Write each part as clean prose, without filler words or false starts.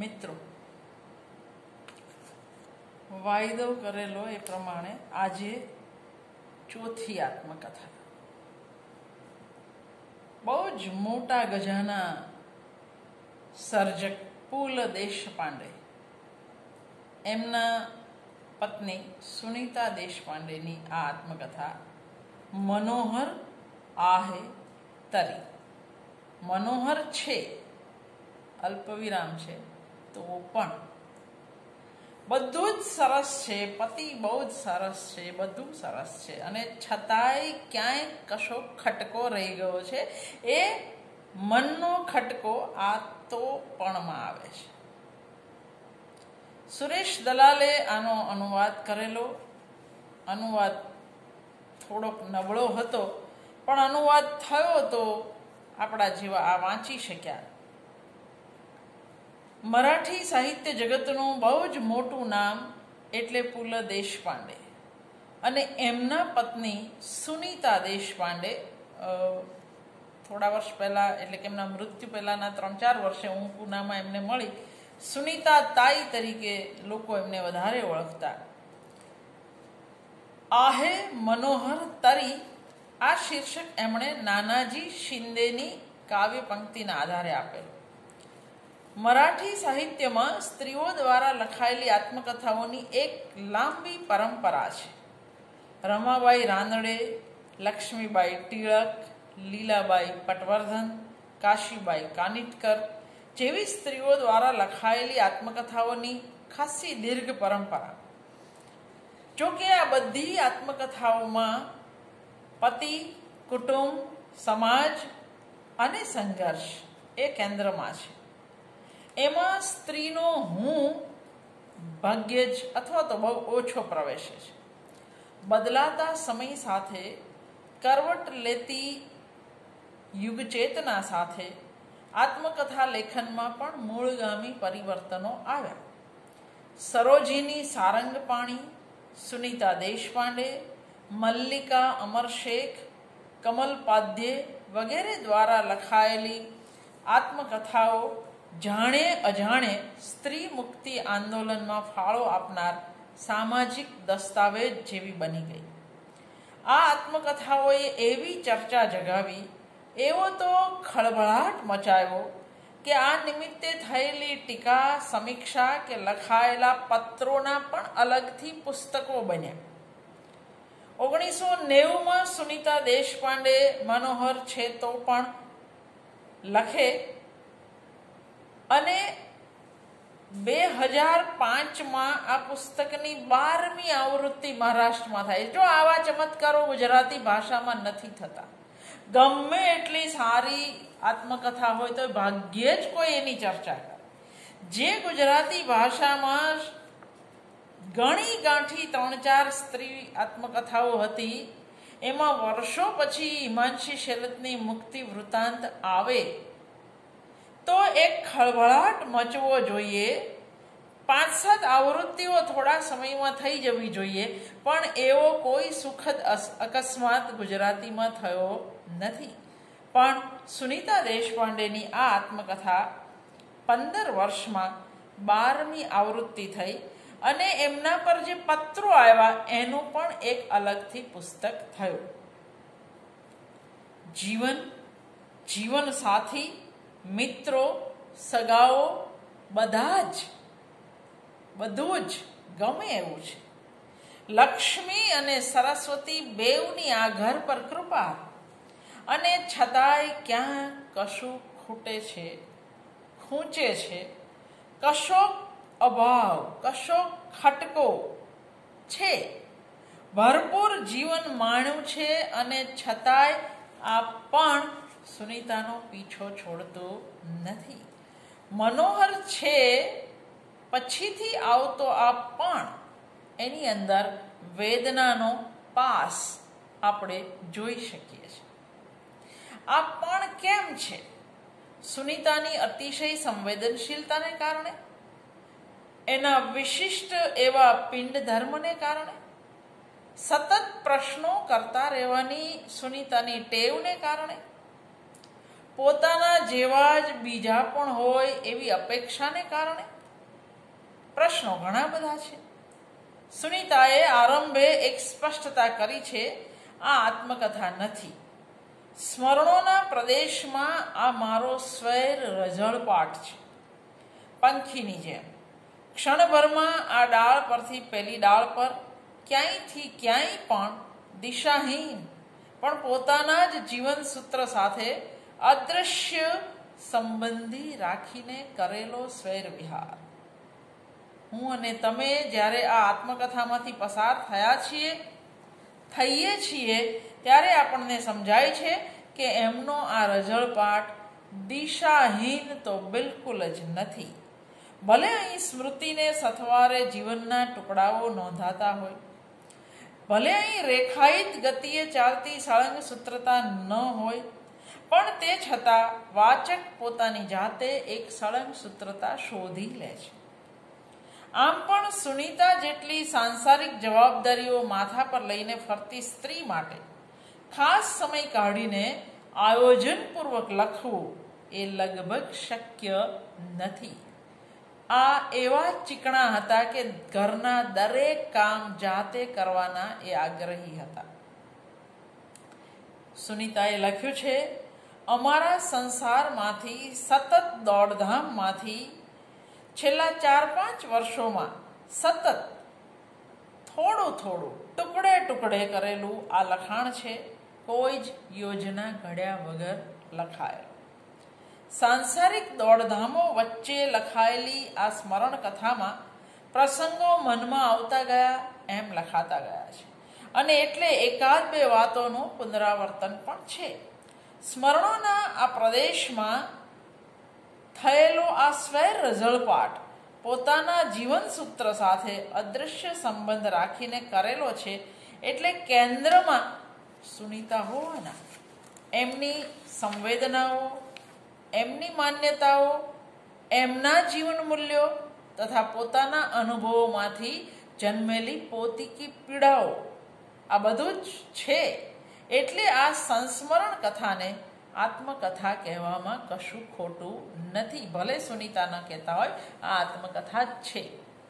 મિત્રો, વાયદો કરેલો એ પ્રમાણે આજે ચોથી આત્મકથા. બહુ જ મોટા ગજાના સર્જક પુલ દેશપાંડે, એમના પત્ની સુનીતા દેશપાંડેની આ આત્મકથા મનોહર આહે તરી. મનોહર છે, અલ્પવિરામ છે, તો પણ બધું જ સરસ છે. પતિ બહુ જ સરસ છે, બધું સરસ છે, અને છતાંય ક્યાંય કશો ખટકો રહી ગયો છે. એ મનનો ખટકો આ તો પણમાં આવે છે. સુરેશ દલાલે આનો અનુવાદ કરેલો. અનુવાદ થોડોક નબળો હતો, પણ અનુવાદ થયો તો આપણા જેવા આ વાંચી શક્યા. મરાઠી સાહિત્ય જગતનું બહુ જ મોટું નામ એટલે પુલ દેશપાંડે, અને એમના પત્ની સુનીતા દેશપાંડે. થોડા વર્ષ પહેલાં, એટલે કે એમના મૃત્યુ પહેલાંના 3-4 વર્ષે હું પૂનામાં એમને મળી. સુનીતા તાઈ તરીકે લોકો એમને વધારે ઓળખતા. આહે મનોહર તરી, આ શીર્ષક એમણે નાનાજી શિંદેની કાવ્ય પંક્તિના આધારે આપેલું. મરાઠી સાહિત્યમાં સ્ત્રીઓ દ્વારા લખાયેલી આત્મકથાઓની એક લાંબી પરંપરા છે. રમાબાઈ રાનડે, લક્ષ્મીબાઈ ટિળક, લીલાબાઈ પટવર્ધન, કાશીબાઈ કાનિટકર જેવી સ્ત્રીઓ દ્વારા લખાયેલી આત્મકથાઓની ખાસી દીર્ઘ પરંપરા. જોકે આ બધી આત્મકથાઓમાં પતિ, કુટુંબ, સમાજ અને સંઘર્ષ એ કેન્દ્રમાં છે. એમાં સ્ત્રીનો હું ભાગ્યે જ અથવા તો બહુ ઓછો પ્રવેશે છે. બદલાતા સમય સાથે કરવટ લેતી યુગચેતના સાથે આત્મકથા લેખનમાં પણ મૂળગામી પરિવર્તનો આવ્યા. સરોજીની સારંગપાણી, સુનીતા દેશપાંડે, મલ્લિકા અમરશેખ, કમલપાધ્યે વગેરે દ્વારા લખાયેલી આત્મકથાઓ જાણે અજાણે સ્ત્રી મુક્તિ આંદોલનમાં ફાળો આપનાર સામાજિક દસ્તાવેજ જેવી બની ગઈ. આ આત્મકથાઓએ એવી ચર્ચા જગાવી, એવો તો ખળભળાટ મચાવ્યો કે આ નિમિત્તે થયેલી ટીકા, સમીક્ષા કે લખાયેલા પત્રોના પણ અલગથી પુસ્તકો બન્યા. 1990માં સુનીતા દેશપાંડે મનોહર છે તો પણ લખે, અને 2005માં આ પુસ્તકની 12મી આવૃત્તિ મહારાષ્ટ્રમાં થાય. જો આવા ચમત્કારો ગુજરાતી ભાષામાં નથી થતા. ગમે એટલી સારી આત્મકથા હોય તો ભાગ્યે જ કોઈ એની ચર્ચા કરે. જે ગુજરાતી ભાષામાં ઘણી ગાંઠી 3-4 સ્ત્રી આત્મકથાઓ હતી, એમાં વર્ષો પછી હિમાંશી શેલતની મુક્તિ વૃત્તાંત આવે તો એક ખળભળાટ મચવો જોઈએ. 5-7 આવૃત્તિઓ થોડા સમયમાં થઈ જવી જોઈએ, પણ એવો કોઈ સુખદ અકસ્માત ગુજરાતીમાં થયો નથી. પણ સુનીતા દેશપાંડેની આ આત્મકથા 15 વર્ષમાં 12મી આવૃત્તિ થઈ, અને એમના પર જે પત્રો આવ્યા એનું પણ એક અલગથી પુસ્તક થયું. જીવન, જીવન સાથી, મિત્રો, સગાઓ, બધું જ ગમે એવું છે. લક્ષ્મી અને સરસ્વતી બેવની આ ઘર પર કૃપા, અને છતાંય ક્યાં કશું ખૂટે છે, ખૂંચે છે. કશો અભાવ, કશો ખટકો છે. ભરપૂર જીવન માણ્યું છે, અને છતાંય આ પણ સુનીતાનો પીછો છોડતું નથી. મનોહર છે પછીથી આવતો આ પણ, એની અંદર વેદનાનો પાસ આપણે જોઈ શકીએ છીએ. આ પણ કેમ છે? સુનીતાની અતિશય સંવેદનશીલતાને કારણે, એના વિશિષ્ટ એવા પિંડ ધર્મને કારણે, સતત પ્રશ્નો કરતા રહેવાની સુનીતાની ટેવને કારણે, પોતાના જેવા જ બીજા પણ હોય એવી અપેક્ષાને કારણે? પ્રશ્નો ઘણા બધા છે. સુનીતાએ આરંભે એક સ્પષ્ટતા કરી છે, આ આત્મકથા નથી. સ્મરણોના પ્રદેશમાં આ મારો સ્વૈર રઝળપાટ છે. પંખીની જેમ ક્ષણભરમાં આ ડાળ પરથી પેલી ડાળ પર, ક્યાંયથી ક્યાંય પણ દિશાહીન પણ પોતાના જ જીવન સૂત્ર સાથે અદૃશ્ય સંબંધી રાખીને કરેલો સ્વૈર વિહાર. હું અને તમે જ્યારે આ આત્મકથામાંથી પસાર થઈએ છીએ ત્યારે આપણને સમજાય છે કે એમનો આ રઝળપાટ દિશાહીન તો બિલકુલ જ નથી. ભલે અહીં સ્મૃતિને સથવારે જીવનના ટુકડાઓ નોંધાતા હોય, ભલે અહીં રેખાયિત ગતિએ ચાલતી સળંગ સૂત્રતા ન હોય, પણ તે છતાં વાચક પોતાની જાતે એક સળંગ સૂત્રતા શોધી લે છે. આમ પણ સુનીતા જેટલી સાંસારિક જવાબદારીઓ માથા પર લઈને ફરતી સ્ત્રી માટે ખાસ સમય કાઢીને આયોજનપૂર્વક લખવું એ લગભગ શક્ય નથી. આ એવા ચીકણા હતા કે ઘરના દરેક કામ જાતે કરવાના એ આગ્રહી હતા. સુનીતાએ લખ્યું છે, અમારા સંસારમાંથી સતત દોડધામમાંથી છેલ્લા 4-5 વર્ષોમાં સતત થોડું થોડું ટુકડે ટુકડે કરેલું આ લખાણ છે, કોઈ જ યોજના ઘડ્યા વગર લખાયેલું. સાંસારિક દોડધામો વચ્ચે લખાયેલી આ સ્મરણ કથામાં પ્રસંગો મનમાં આવતા ગયા એમ લખાતા ગયા છે, અને એટલે 1-2 વાતોનું પુનરાવર્તન પણ છે. સ્મરણોના આ પ્રદેશમાં થયેલો આ સ્વૈર રઝળપાટ પોતાના જીવન સૂત્ર સાથે અદૃશ્ય સંબંધ રાખીને કરેલો છે, એટલે કેન્દ્રમાં સુનીતા હોવાના, એમની સંવેદનાઓ, એમની માન્યતાઓ, એમના જીવન મૂલ્યો તથા પોતાના અનુભવોમાંથી જન્મેલી પોતીકી પીડાઓ, આ બધું જ છે. એટલે આ સંસ્મરણ કથાને આત્મકથા કહેવામાં કશું ખોટું નથી. ભલે સુનીતા ન કહેતા હોય, આ આત્મકથા જ છે.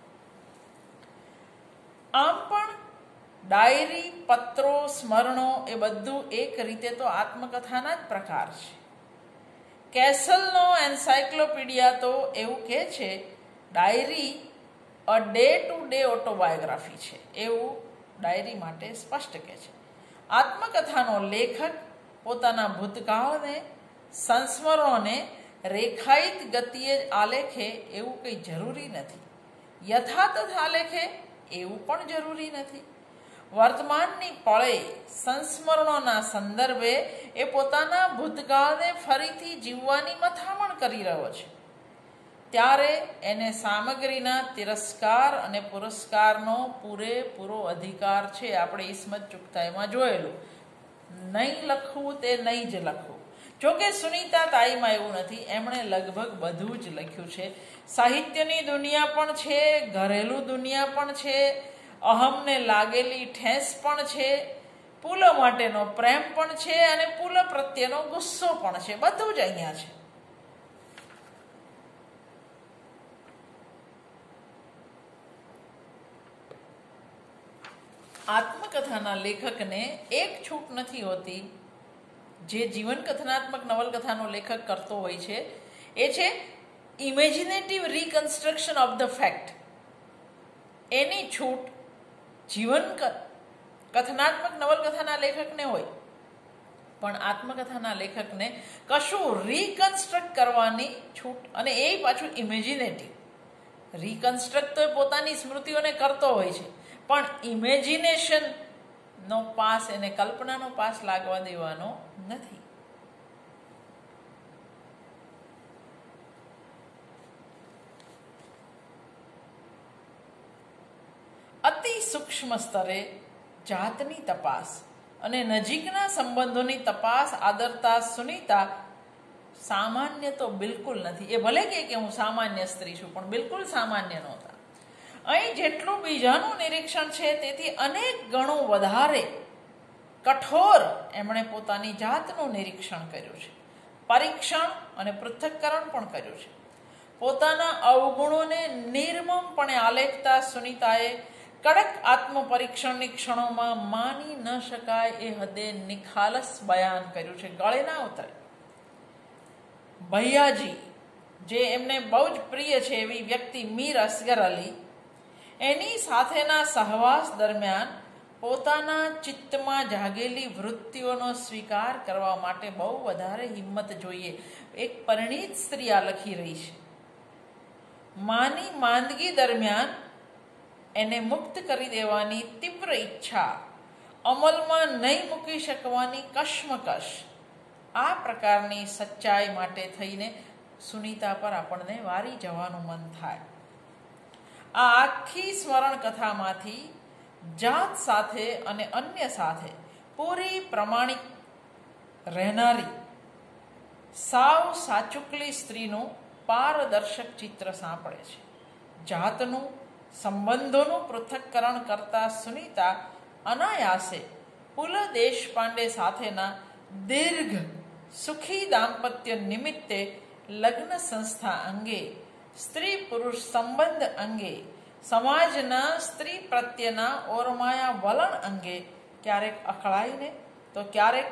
આમ પણ ડાયરી, પત્રો, સ્મરણો એ બધું એક રીતે તો આત્મકથાના જ પ્રકાર છે. કેસલનો એન્સાયક્લોપીડિયા તો એવું કહે છે, diary a day to day autobiography છે, એવું ડાયરી માટે સ્પષ્ટ કહે છે. આત્મકથાનો લેખક પોતાના ભૂતકાળને, સંસ્મરણોને રેખાયિત ગતિએ આલેખે એવું કંઈ જરૂરી નથી. યથાતથ આલેખે એવું પણ જરૂરી નથી. વર્તમાનની પળે સંસ્મરણોના સંદર્ભે એ પોતાના ભૂતકાળને ફરીથી જીવવાની મથામણ કરી રહ્યો છે, ત્યારે એને સામગ્રીના તિરસ્કાર અને પુરસ્કારનો પૂરેપૂરો અધિકાર છે. આપણે ઈસ્મત ચુગતાઈમાં જોયેલું, નહીં લખવું તે નહીં જ લખવું. જોકે સુનીતા તાઈમાં એવું નથી, એમણે લગભગ બધું જ લખ્યું છે. સાહિત્યની દુનિયા પણ છે, ઘરેલું દુનિયા પણ છે, અહમને લાગેલી ઠેસ પણ છે, પુલ માટેનો પ્રેમ પણ છે, અને પુલ પ્રત્યેનો ગુસ્સો પણ છે. બધું જ અહીંયા છે. આત્મકથાના લેખકને એક છૂટ નથી હોતી જે જીવન કથનાત્મક નવલકથાનો લેખક કરતો હોય છે, એ છે imaginative reconstruction of the fact. એની છૂટ જીવન કથનાત્મક નવલકથાના લેખકને હોય, પણ આત્મકથાના લેખકને કશું રિકન્સ્ટ્રક્ટ કરવાની છૂટ, અને એ પાછું ઇમેજિનેટિવ. રિકન્સ્ટ્રક્ટ તો પોતાની સ્મૃતિઓને કરતો હોય છે, પણ ઇમેજિનેશનનો પાસ, એને કલ્પનાનો પાસ લાગવા દેવાનો નથી. અતિ સૂક્ષ્મ સ્તરે જાતની તપાસ અને નજીકના સંબંધોની તપાસ આદરતા સુનીતા સામાન્ય તો બિલકુલ નથી. એ ભલે કે હું સામાન્ય સ્ત્રી છું, પણ બિલકુલ સામાન્ય નહોતા. અહીં જેટલું બીજાનું નિરીક્ષણ છે તેથી અનેક ગણું વધારે કઠોર એમણે પોતાની જાતનું નિરીક્ષણ કર્યું છે. પરીક્ષણ અને પૃથ્થકરણ પણ કર્યું છે. પોતાના અવગુણોને નિર્મમપણે આલેખતા સુનીતાએ કડક આત્મપરીક્ષણની ક્ષણોમાં માની ન શકાય એ હદે નિખાલસ બયાન કર્યું છે. ગળે ના ઉતરે. ભૈયાજી, જે એમને બહુ જ પ્રિય છે એવી વ્યક્તિ મીર અસગર અલી, એની સાથેના સહવાસ દરમિયાન પોતાના ચિત્તમાં જાગેલી વૃત્તિઓનો સ્વીકાર કરવા માટે બહુ વધારે હિંમત જોઈએ. એક પરિણીત સ્ત્રી આ લખી રહી છે. માની માંદગી દરમિયાન એને મુક્ત કરી દેવાની તીવ્ર ઈચ્છા, અમલમાં નહીં મૂકી શકવાની કશ્મકશ, આ પ્રકારની સચ્ચાઈ માટે થઈને સુનીતા પર આપણને વારી જવાનું મન થાય. આ આખી સ્મરણ કથામાંથી જાત સાથે અને અન્ય સાથે પૂરી પ્રમાણિક રહેનારી સાવ સાચુકલી સ્ત્રીનું પારદર્શક ચિત્ર સાંપડે છે. જાતનું, સંબંધોનું પૃથ્થકરણ કરતા સુનીતા અનાયાસે પુલ દેશપાંડે સાથેના દીર્ઘ સુખી દાંપત્ય નિમિત્તે લગ્ન સંસ્થા અંગે, સ્ત્રી પુરુષ સંબંધ અંગે, સમાજના સ્ત્રી પ્રત્યેના ઓરમાયા વલણ અંગે ક્યારેક અકળાઈને તો ક્યારેક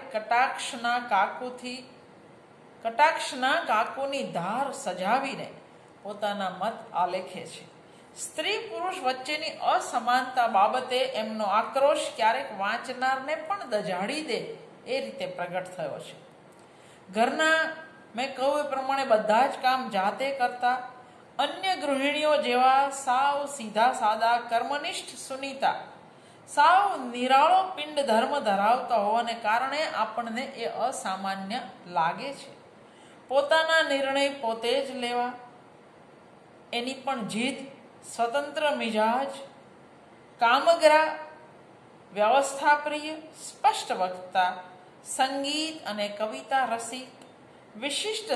કટાક્ષના કાકુની ધાર સજાવીને પોતાના મત આલેખે છે. સ્ત્રી પુરુષ વચ્ચેની અસમાનતા બાબતે એમનો આક્રોશ ક્યારેક વાંચનારને પણ દજાડી દે એ રીતે પ્રગટ થયો છે. ઘરના મેં કહ્યું એ પ્રમાણે બધા જ કામ જાતે કરતા અન્ય ગૃહિણીઓ જેવા સાવ સીધા સાદા કર્મનિષ્ઠ સુનીતા સાવ નિરાળો પિંડ ધર્મ ધરાવતા હોવાને કારણે આપણને એ અસામાન્ય લાગે છે. પોતાના નિર્ણય પોતે જ લેવા, એની પણ જીદ, સ્વતંત્ર મિજાજ, કામગ્રા, વ્યવસ્થાપ્રિય, સ્પષ્ટ વક્તા, સંગીત અને કવિતા રસિક, વિશિષ્ટ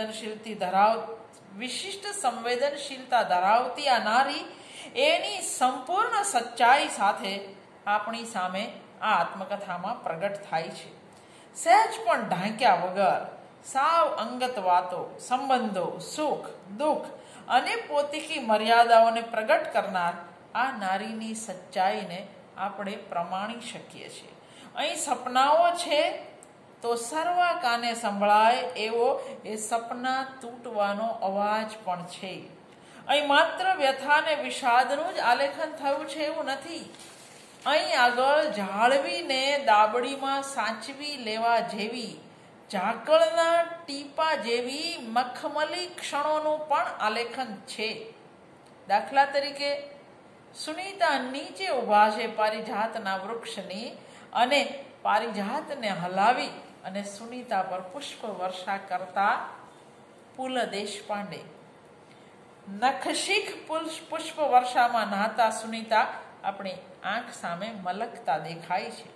સંવેદનશીલતા ધરાવતી આ નારી એની સંપૂર્ણ સચ્ચાઈ સાથે આપણી સામે આ આત્મકથામાં પ્રગટ થાય છે. સહેજ પણ ઢાંક્યા વગર સાવ અંગત વાતો, સંબંધો, સુખ દુઃખ અને પોતીકી મર્યાદાઓને પ્રગટ કરનાર આ નારીની સચ્ચાઈને આપણે પ્રમાણી શકીએ છીએ. અહીં સપનાઓ છે તો સર્વા કાને સંભળાય એવો એ સપના તૂટવાનો અવાજ પણ છે. અહીં માત્ર વ્યથા અને વિષાદનું જ આલેખન થયું છે એવું નથી. અહીં આગળ જાળવીને દાબડીમાં સાચવી લેવા જેવી, ઝાકળના ટીપા જેવી મખમલી ક્ષણોનું પણ આલેખન છે. દાખલા તરીકે સુનીતા નીચે ઊભા છે પારિજાતના વૃક્ષની અને પારિજાતને હલાવી અને સુનીતા પર પુષ્પ વર્ષા કરતા પુલ દેશપાંડે, નખશીખ પુષ્પ વર્ષામાં નહાતા સુનીતા આપણી આંખ સામે મલકતા દેખાય છે.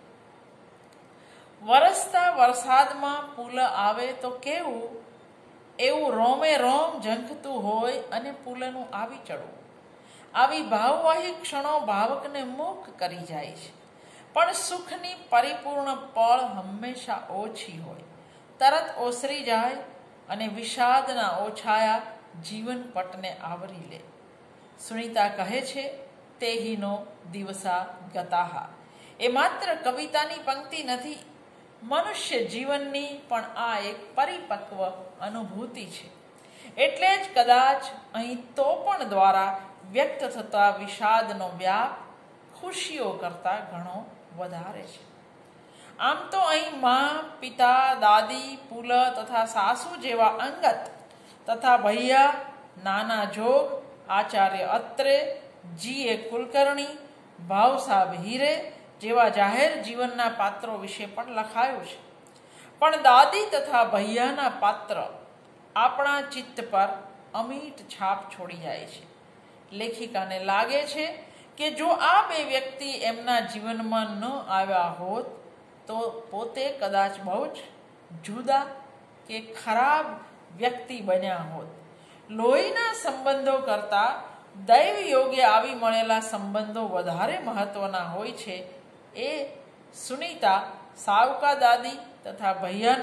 વરસતા વરસાદમાં પુલ આવે તો કેવું, એવું રોમે રોમ ઝંખતું હોય અને પુલનું આવી ચડવું. આવી ભાવવાહી ક્ષણો ભાવકને મૂક કરી જાય છે. પણ સુખની પરિપૂર્ણ પળ હંમેશા ઓછી હોય, તરત ઓસરી જાય અને વિષાદના ઓછાયા જીવન પટને આવરી લે. સુનીતા કહે છે, તેહીનો દિવસા ગતાહા. એ માત્ર કવિતાની પંક્તિ નથી, મનુષ્ય જીવનની પણ આ એક પરિપક્વ અનુભૂતિ છે. એટલે જ કદાચ અહીં તો પણ દ્વારા વ્યક્ત થતા વિષાદનો વ્યાપ ખુશીઓ કરતા ઘણો વધારે છે. આમ તો અહીં મા, પિતા, દાદી, પુલ તથા સાસુ જેવા અંગત તથા ભૈયા, નાના જોગ, આચાર્ય અત્રે, G.A. કુલકર્ણી, ભાવસાહેબ હીરે જેવા જાહેર જીવનના પાત્રો વિશે પણ લખાયું છે. પણ દાદી તથા ભૈયાના પાત્ર આપણા ચિત્ત પર અમીટ છાપ છોડી જાય છે. લેખિકાને લાગે છે કે જો આ બે વ્યક્તિ એમના જીવનમાં ન આવ્યા હોત તો પોતે કદાચ બહુ જ જુદા કે ખરાબ વ્યક્તિ બન્યા હોત. લોહીના સંબંધો કરતાં દૈવ યોગે આવી મળેલા સંબંધો વધારે મહત્વના હોય છે. એ સુનીતા સાવકા દાદી તથા ભૈયાના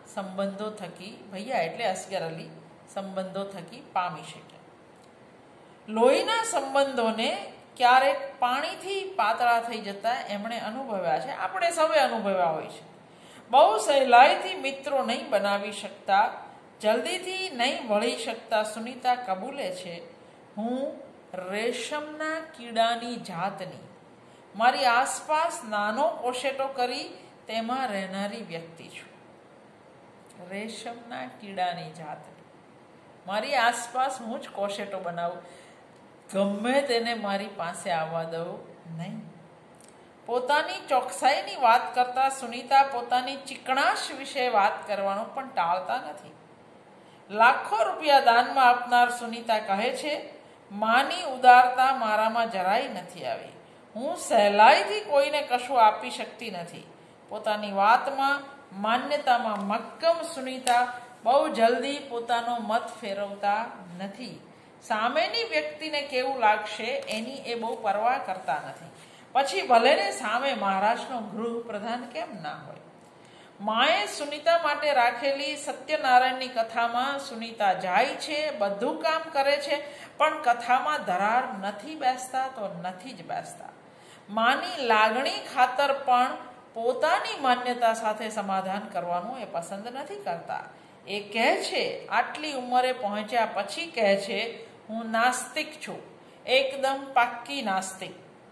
સંબંધો થકી, ભૈયા એટલે અસગર અલી, સંબંધો થકી પામી શક્યા. લોહીના સંબંધોને ક્યારેક પાણીથી પાતળા થઈ જતા એમણે અનુભવ્યા છે, આપણે સૌએ અનુભવ્યા હોય છે. બહુ સહેલાઈથી મિત્રો નહીં બનાવી શકતા, જલ્દીથી નહીં વળી શકતા સુનીતા કબૂલે છે, હું રેશમના કીડાની જાતની, મારી આસપાસ નાનો કોશેટો કરી તેમાં રહેનારી વ્યક્તિ છું. રેશમના કીડાની જાતની, મારી આસપાસ હું જ કોશેટો બનાવું, ગમે તેને મારી પાસે આવવા દઉં નહીં. પોતાની ચોકસાઈની વાત કરતા સુનીતા પોતાની ચીકણાશ વિશે વાત કરવાનું પણ ટાળતા નથી. લાખો રૂપિયા દાનમાં આપનાર સુનીતા કહે છે, માની ઉદારતા મારામાં જરાય નથી આવી. હું સહેલાઈથી કોઈને કશું આપી શકતી નથી. પોતાની વાતમાં, માન્યતામાં મક્કમ સુનીતા બહુ જલ્દી પોતાનો મત ફેરવતા નથી. સામેની વ્યક્તિને કેવું લાગશે એની એ બહુ પરવા કરતા નથી. પછી ભલે ને સામે મહારાષ્ટ્રનો ગૃહપ્રધાન કેમ ના હોય. માએ સુનીતા માટે રાખેલી સત્યનારાયણની કથામાં સુનીતા જાય છે, બધું કામ કરે છે, પણ કથામાં ધરાર નથી બેસતા તો નથી જ બેસતા. માની લાગણી ખાતર પણ પોતાની માન્યતા સાથે સમાધાન કરવાનું એ પસંદ નથી કરતા. એ કહે છે, આટલી ઉંમરે પહોંચ્યા પછી કહે છે, હું નાસ્તિક છું, એકદમ પાક્કી નાસ્તિક.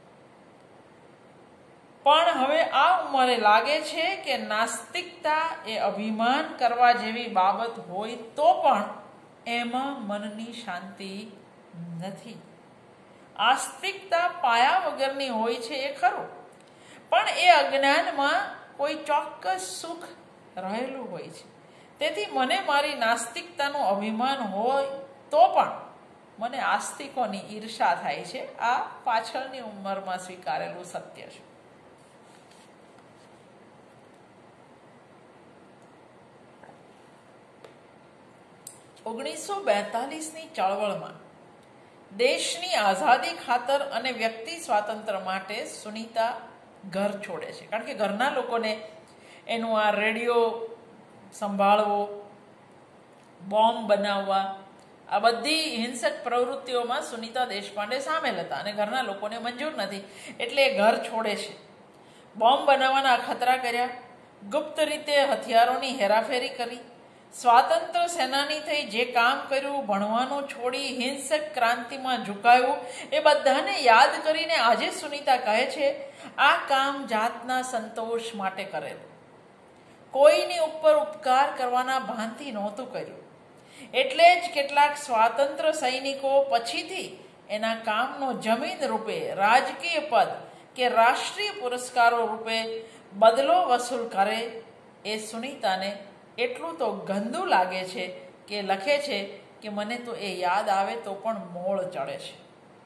પણ હવે આ ઉંમરે લાગે છે કે નાસ્તિકતા એ અભિમાન કરવા જેવી બાબત હોય તો પણ એમાં મનની શાંતિ નથી. આસ્તિકતા પાયા વગરની હોય છે એ ખરું, પણ એ અજ્ઞાનમાં કોઈ ચોક્કસ સુખ રહેલું હોય છે. તેથી મને મારી નાસ્તિકતાનું અભિમાન હોય તો પણ મને આસ્તિકોની ઈર્ષા થાય છે. આ પાછળની ઉંમરમાં સ્વીકારેલું સત્ય છે. ઓગણીસો 42ની ચળવળમાં દેશની આઝાદી ખાતર અને વ્યક્તિ સ્વાતંત્ર્ય માટે સુનીતા ઘર છોડે છે. કારણ કે ઘરના લોકોને એનું આ રેડિયો સંભાળવો, બોમ્બ બનાવવા, આ બધી હિંસક પ્રવૃત્તિઓમાં સુનીતા દેશપાંડે સામેલ હતા અને ઘરના લોકોને મંજૂર નથી, એટલે એ ઘર છોડે છે. બોમ્બ બનાવવાના અખતરા કર્યા, ગુપ્ત રીતે હથિયારોની હેરાફેરી કરી, સ્વાતંત્ર્ય સેનાની થઈ જે કામ કર્યું, ભણવાનું છોડી હિંસક ક્રાંતિમાં ઝુકાયું, એ બધાને યાદ કરીને આજે સુનીતા કહે છે, આ કામ જાતના સંતોષ માટે કરેલું, કોઈની ઉપર ઉપકાર કરવાના ભાનથી નહોતું કર્યું. એટલે જ કેટલાક સ્વાતંત્ર્ય સૈનિકો પછીથી એના કામનો જમીન રૂપે, રાજકીય પદ કે રાષ્ટ્રીય પુરસ્કારો રૂપે બદલો વસૂલ કરે. એ સુનીતાને એટલું તો ગંદુ લાગે છે કે લખે છે કે મને તો એ યાદ આવે તો પણ મોળ ચડે છે.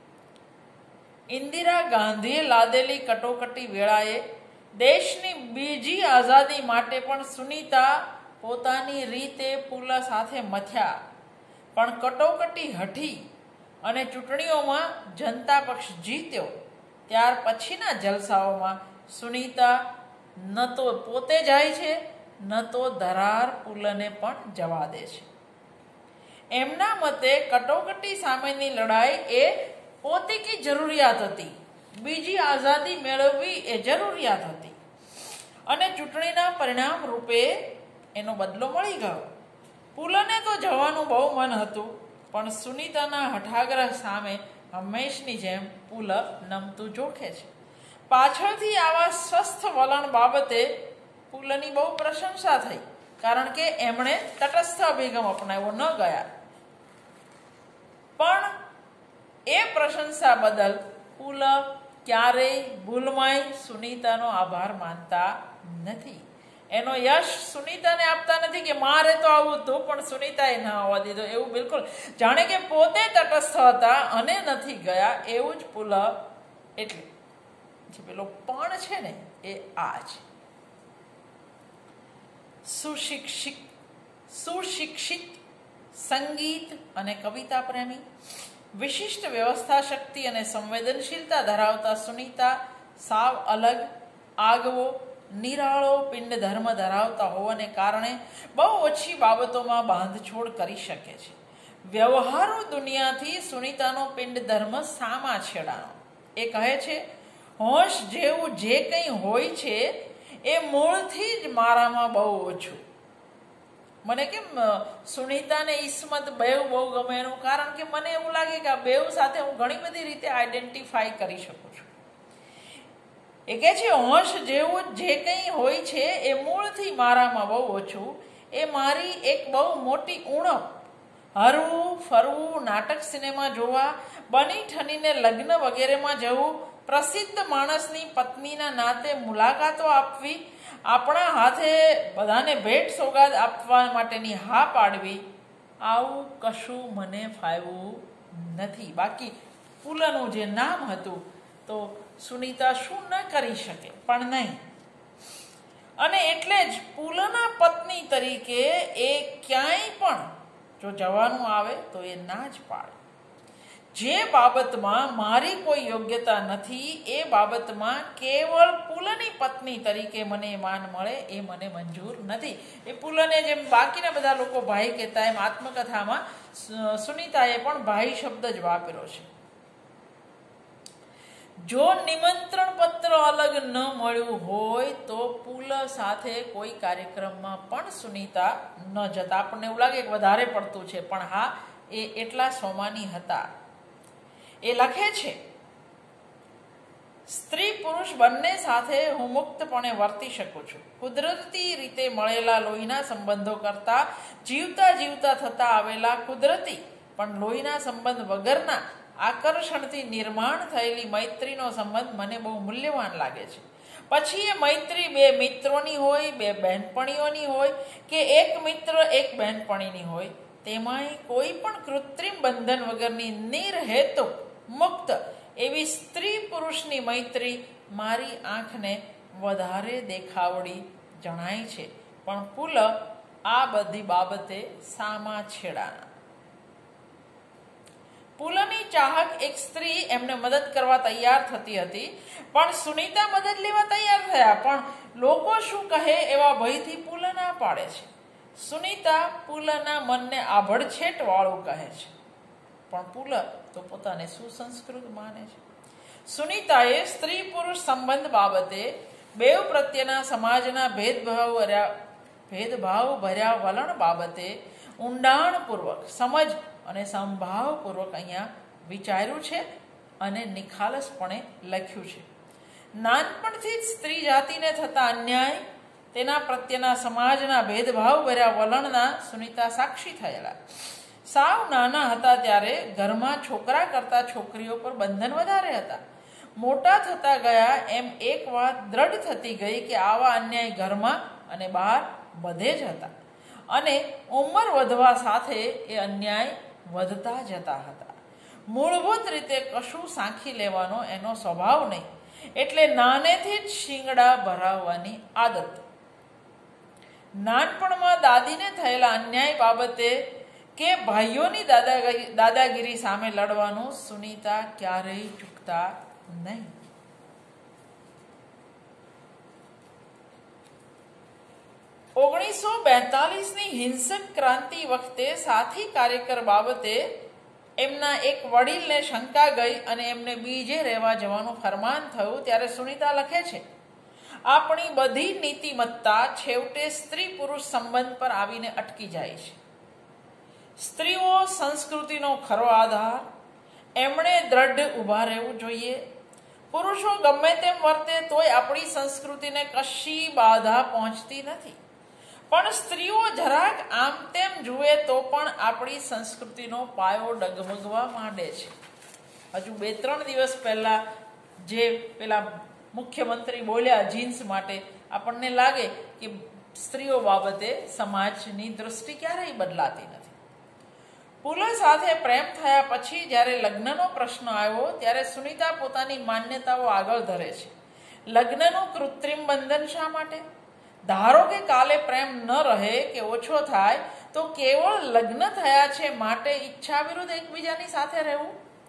ઇન્દિરા ગાંધીએ લાદેલી કટોકટી વેળાએ દેશની બીજી આઝાદી માટે પણ સુનીતા પોતાની રીતે પુલા સાથે મથ્યા, પણ કટોકટી હઠી અને ચૂંટણીઓમાં જનતા પક્ષ જીત્યો. ત્યાર પછીના જલસાઓમાં સુનીતા ન તો પોતે જાય છે, ન તો ધરાર પુલને પણ જવા દે છે. એમના મતે કટોકટી સામેની લડાઈ એ પોતીકી જરૂરિયાત હતી, બીજી આઝાદી મેળવવી એ જરૂરિયાત હતી, અને ચૂંટણીના પરિણામ રૂપે એનો બદલો મળી ગયો. પુલને તો જવાનું બહુ મન હતું, પણ સુનીતાના હઠાગ્રહ સામે હંમેશની જેમ પુલ નમતું જોખે છે. પાછળથી આવા સ્વસ્થ વલણ બાબતે પુલની બહુ પ્રશંસા થઈ, કારણ કે એમણે તટસ્થ અભિગમ અપનાવ્યો, ન ગયા. પણ એ પ્રશંસા બદલ પુલ ક્યારેય ભૂલમાંય સુનીતાનો આભાર માનતા નથી. એનો યશ સુનીતાને આપતા નથી કે મારે તો આવું હતું પણ સુનીતાએ ના આવવા દીધો, એવું બિલકુલ. જાણે કે પોતે તટસ્થ હતા અને નથી ગયા એવું જ પુલ. એટલે જે પેલો પણ છે ને એ આ છે. સુશિક્ષિત, સંગીત અને કવિતા પ્રેમી, વિશિષ્ટ વ્યવસ્થા શક્તિ અને સંવેદનશીલતા ધરાવતા સુનીતા સાવ અલગ, આગવો, નિરાળો પિંડ ધર્મ ધરાવતા હોવાને કારણે બહુ ઓછી બાબતોમાં બાંધછોડ કરી શકે છે. વ્યવહારુ દુનિયાથી સુનીતાનો પિંડ ધર્મ સામા છેડાનો. એ કહે છે, હોશ જેવું જે કંઈ હોય છે એ મૂળથી જ મારામાં બહુ ઓછું. મને કેમ સુનીતાને ઈસ્મત બેવ બહુ ગમે એનું કારણ કે મને એવું લાગે કે આ બેવ સાથે હું ઘણી બધી રીતે આઈડેન્ટિફાઈ કરી શકું છું. એ કહે છે, હોશ જેવું જે કંઈ હોય છે એ મૂળથી મારામાં બહુ ઓછું. એ મારી એક બહુ મોટી ઉણપ. હરવું ફરવું, નાટક સિનેમા જોવા, બની ઠનીને લગ્ન વગેરેમાં જવું, પ્રસિદ્ધ માણસની પત્નીના નાતે મુલાકાતો આપવી, આપણા હાથે બધાને ભેટ સોગાદ આપવા માટેની હા પાડવી, આવું કશું મને ફાવ્યું નથી. બાકી પુલનું જે નામ હતું તો સુનીતા શું ન કરી શકે, પણ નહીં. અને એટલે જ પુલના પત્ની તરીકે એ ક્યાંય પણ જો જવાનું આવે તો એ ના જ પાડે. જે બાબતમાં મારી કોઈ યોગ્યતા નથી એ બાબતમાં કેવળ પુલની પત્ની તરીકે મને માન મળે એ મને મંજૂર નથી. એ પુલને જેમ બાકીના બધા લોકો ભાઈ કહેતા એમ આત્મકથામાં સુનીતાએ પણ ભાઈ શબ્દ જ વાપર્યો છે. જો નિમંત્રણ પત્ર અલગ ન મળ્યું હોય તો પુલ સાથે કોઈ કાર્યક્રમમાં પણ સુનીતા ન જતા. આપણને એવું લાગે કે વધારે પડતું છે, પણ હા, એ એટલા સોમાની હતા. એ લખે છે, સ્ત્રી પુરુષ બંને સાથે હું મુક્તપણે વર્તી શકું છું. કુદરતી રીતે મળેલા લોહીના સંબંધો કરતા જીવતા જીવતા થતા આવેલા કુદરતી પણ લોહીના સંબંધ વગરના આકર્ષણથી નિર્માણ થયેલી મૈત્રીનો સંબંધ મને બહુ મૂલ્યવાન લાગે છે. પછી એ મૈત્રી બે મિત્રોની હોય, બે બહેનપણીઓની હોય કે એક મિત્ર એક બહેનપણીની હોય, તેમાંય કોઈ પણ કૃત્રિમ બંધન વગરની નિર્હેતુક મુક્ત એવી સ્ત્રી પુરુષની મૈત્રી મારી આંખને વધારે દેખાવડી જણાય છે. પણ પુલ આ બધી બાબતે સામા છેડાના. પુલની ચાહક એક સ્ત્રી એમને મદદ કરવા તૈયાર થતી હતી, પણ સુનીતા મદદ લેવા તૈયાર થયા, પણ લોકો શું કહે એવા ભયથી પુલ ના પાડે છે. સુનીતા પુલના મનને આભડછેટ વાળું કહે છે, પણ પુલ તો પોતાને સુસંસ્કૃત માને છે. સુનીતાએ સ્ત્રી પુરુષ સંબંધ બાબતે બેવ પ્રત્યેના સમાજના ભેદભાવ ભર્યા વલણ બાબતે ઊંડાણપૂર્વક સમજ અને સંભાવપૂર્વક અહીંયા વિચાર્યું છે અને નિખાલસપણે લખ્યું છે. નાનપણથી જ સ્ત્રી જાતિને થતા અન્યાય, તેના પ્રત્યેના સમાજના ભેદભાવ ભર્યા વલણના સુનીતા સાક્ષી થયેલા. સાવ નાના હતા ત્યારે ઘરમાં છોકરા કરતા છોકરીઓ પર બંધન વધારે હતા. મોટા થતા ગયા એમ એક વાત દ્રઢ થતી ગઈ કે આવા અન્યાય ઘરમાં અને બહાર બધે જ હતા, અને ઉંમર વધવા સાથે એ અન્યાય વધતા જતા હતા. મૂળભૂત રીતે કશું સાંખી લેવાનો એનો સ્વભાવ નહીં, એટલે નાનેથી જ શિંગડા ભરાવવાની આદત. નાનપણમાં દાદીને થયેલા અન્યાય બાબતે કે ભાઈઓની દાદાગીરી સામે લડવાનું સુનીતા ક્યારેય ચૂકતા નહીં. 1942ની હિંસક ક્રાંતિ વખતે સાથી કાર્યકર બાબતે એમના એક વડીલને શંકા ગઈ અને એમને બીજે રહેવા જવાનું ફરમાન થયું ત્યારે સુનીતા લખે છે, આપણી બધી નીતિમત્તા છેવટે સ્ત્રી પુરુષ સંબંધ પર આવીને અટકી જાય છે. સ્ત્રીઓ સંસ્કૃતિનો ખરો આધાર, એમણે દ્રઢ ઊભા રહેવું જોઈએ. પુરુષો ગમે તેમ વર્તે તોય આપણી સંસ્કૃતિને કશી બાધા પહોંચતી નથી, પણ સ્ત્રીઓ જરાક આમ તેમ જુએ તો પણ આપણી સંસ્કૃતિનો પાયો ડગમગવા માંડે છે. હજુ 2-3 દિવસ પહેલા જે પેલા મુખ્યમંત્રી બોલ્યા જીન્સ માટે, આપણને લાગે કે સ્ત્રીઓ બાબતે સમાજની દૃષ્ટિ ક્યારેય બદલાતી નથી. પુલ સાથે પ્રેમ થયા પછી જ્યારે લગ્નનો પ્રશ્ન આવ્યો ત્યારે સુનીતા પોતાની માન્યતાઓ આગળ ધરે છે. લગ્નનું કૃત્રિમ બંધન શા માટે? ધારો કે કાલે પ્રેમ ન રહે કે ઓછો થાય તો કેવળ લગ્ન થયા છે માટે ઈચ્છા વિરુદ્ધ એકબીજાની સાથે રહેવું,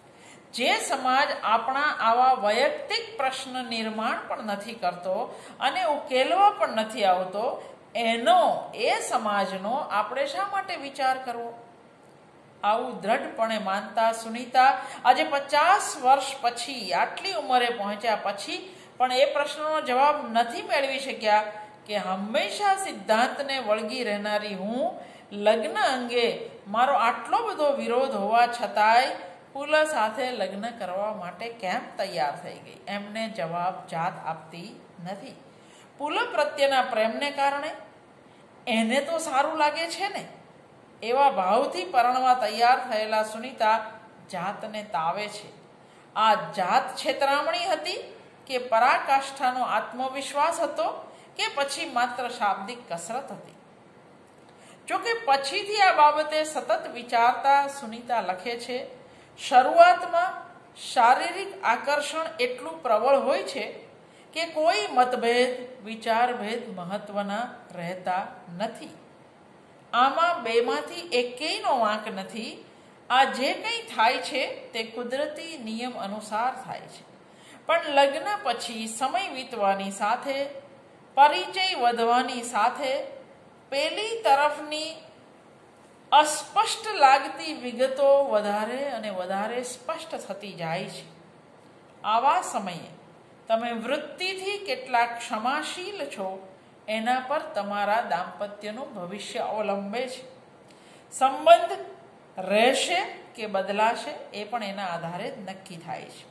જે સમાજ આપણા આવા વૈયક્તિક પ્રશ્ન નિર્માણ પણ નથી કરતો અને ઉકેલવા પણ નથી આવતો, એ સમાજનો આપણે શા માટે વિચાર કરવો? આવું દ્રઢપણે માનતા સુનીતા આજે 50 વર્ષ પછી, આટલી ઉંમરે પહોંચ્યા પછી પણ એ પ્રશ્નનો જવાબ નથી મેળવી શક્યા કે હંમેશા સિદ્ધાંતને વળગી રહેનારી હું લગ્ન અંગે મારો આટલો બધો વિરોધ હોવા છતાંય પુલ સાથે લગ્ન કરવા માટે કેમ તૈયાર થઈ ગઈ? એમને જવાબ જાત આપતી નથી. પુલ પ્રત્યેના પ્રેમને કારણે એને તો સારું લાગે છે ને, એવા ભાવથી પરણવા તૈયાર થયેલા સુનીતા જાતને તાવે છે. આ જાત છેતરામણી હતી કે પરાકાષ્ઠાનો આત્મવિશ્વાસ હતો કે પછી માત્ર શાબ્દિક કસરત હતી? જોકે પછીથી આ બાબતે સતત વિચારતા સુનીતા લખે છે, શરૂઆતમાં શારીરિક આકર્ષણ એટલું પ્રબળ હોય છે કે કોઈ મતભેદ, વિચારભેદ મહત્વના રહેતા નથી. આમાં બેમાંથી એકેયનો વાંક નથી. આ જે કંઈ થાય છે તે કુદરતી નિયમ અનુસાર થાય છે. પણ લગ્ન પછી સમય વીતવાની સાથે, પરિચય વધવાની સાથે પેલી તરફની અસ્પષ્ટ લાગતી વિગતો વધારે અને વધારે સ્પષ્ટ થતી જાય છે. આવા સમયે તમે વૃત્તિથી કેટલા ક્ષમાશીલ છો એના પર તમારા દાંપત્યનું ભવિષ્ય અવલંબે છે. સંબંધ રહેશે કે બદલાશે એ પણ એના આધારે જ નક્કી થાય છે.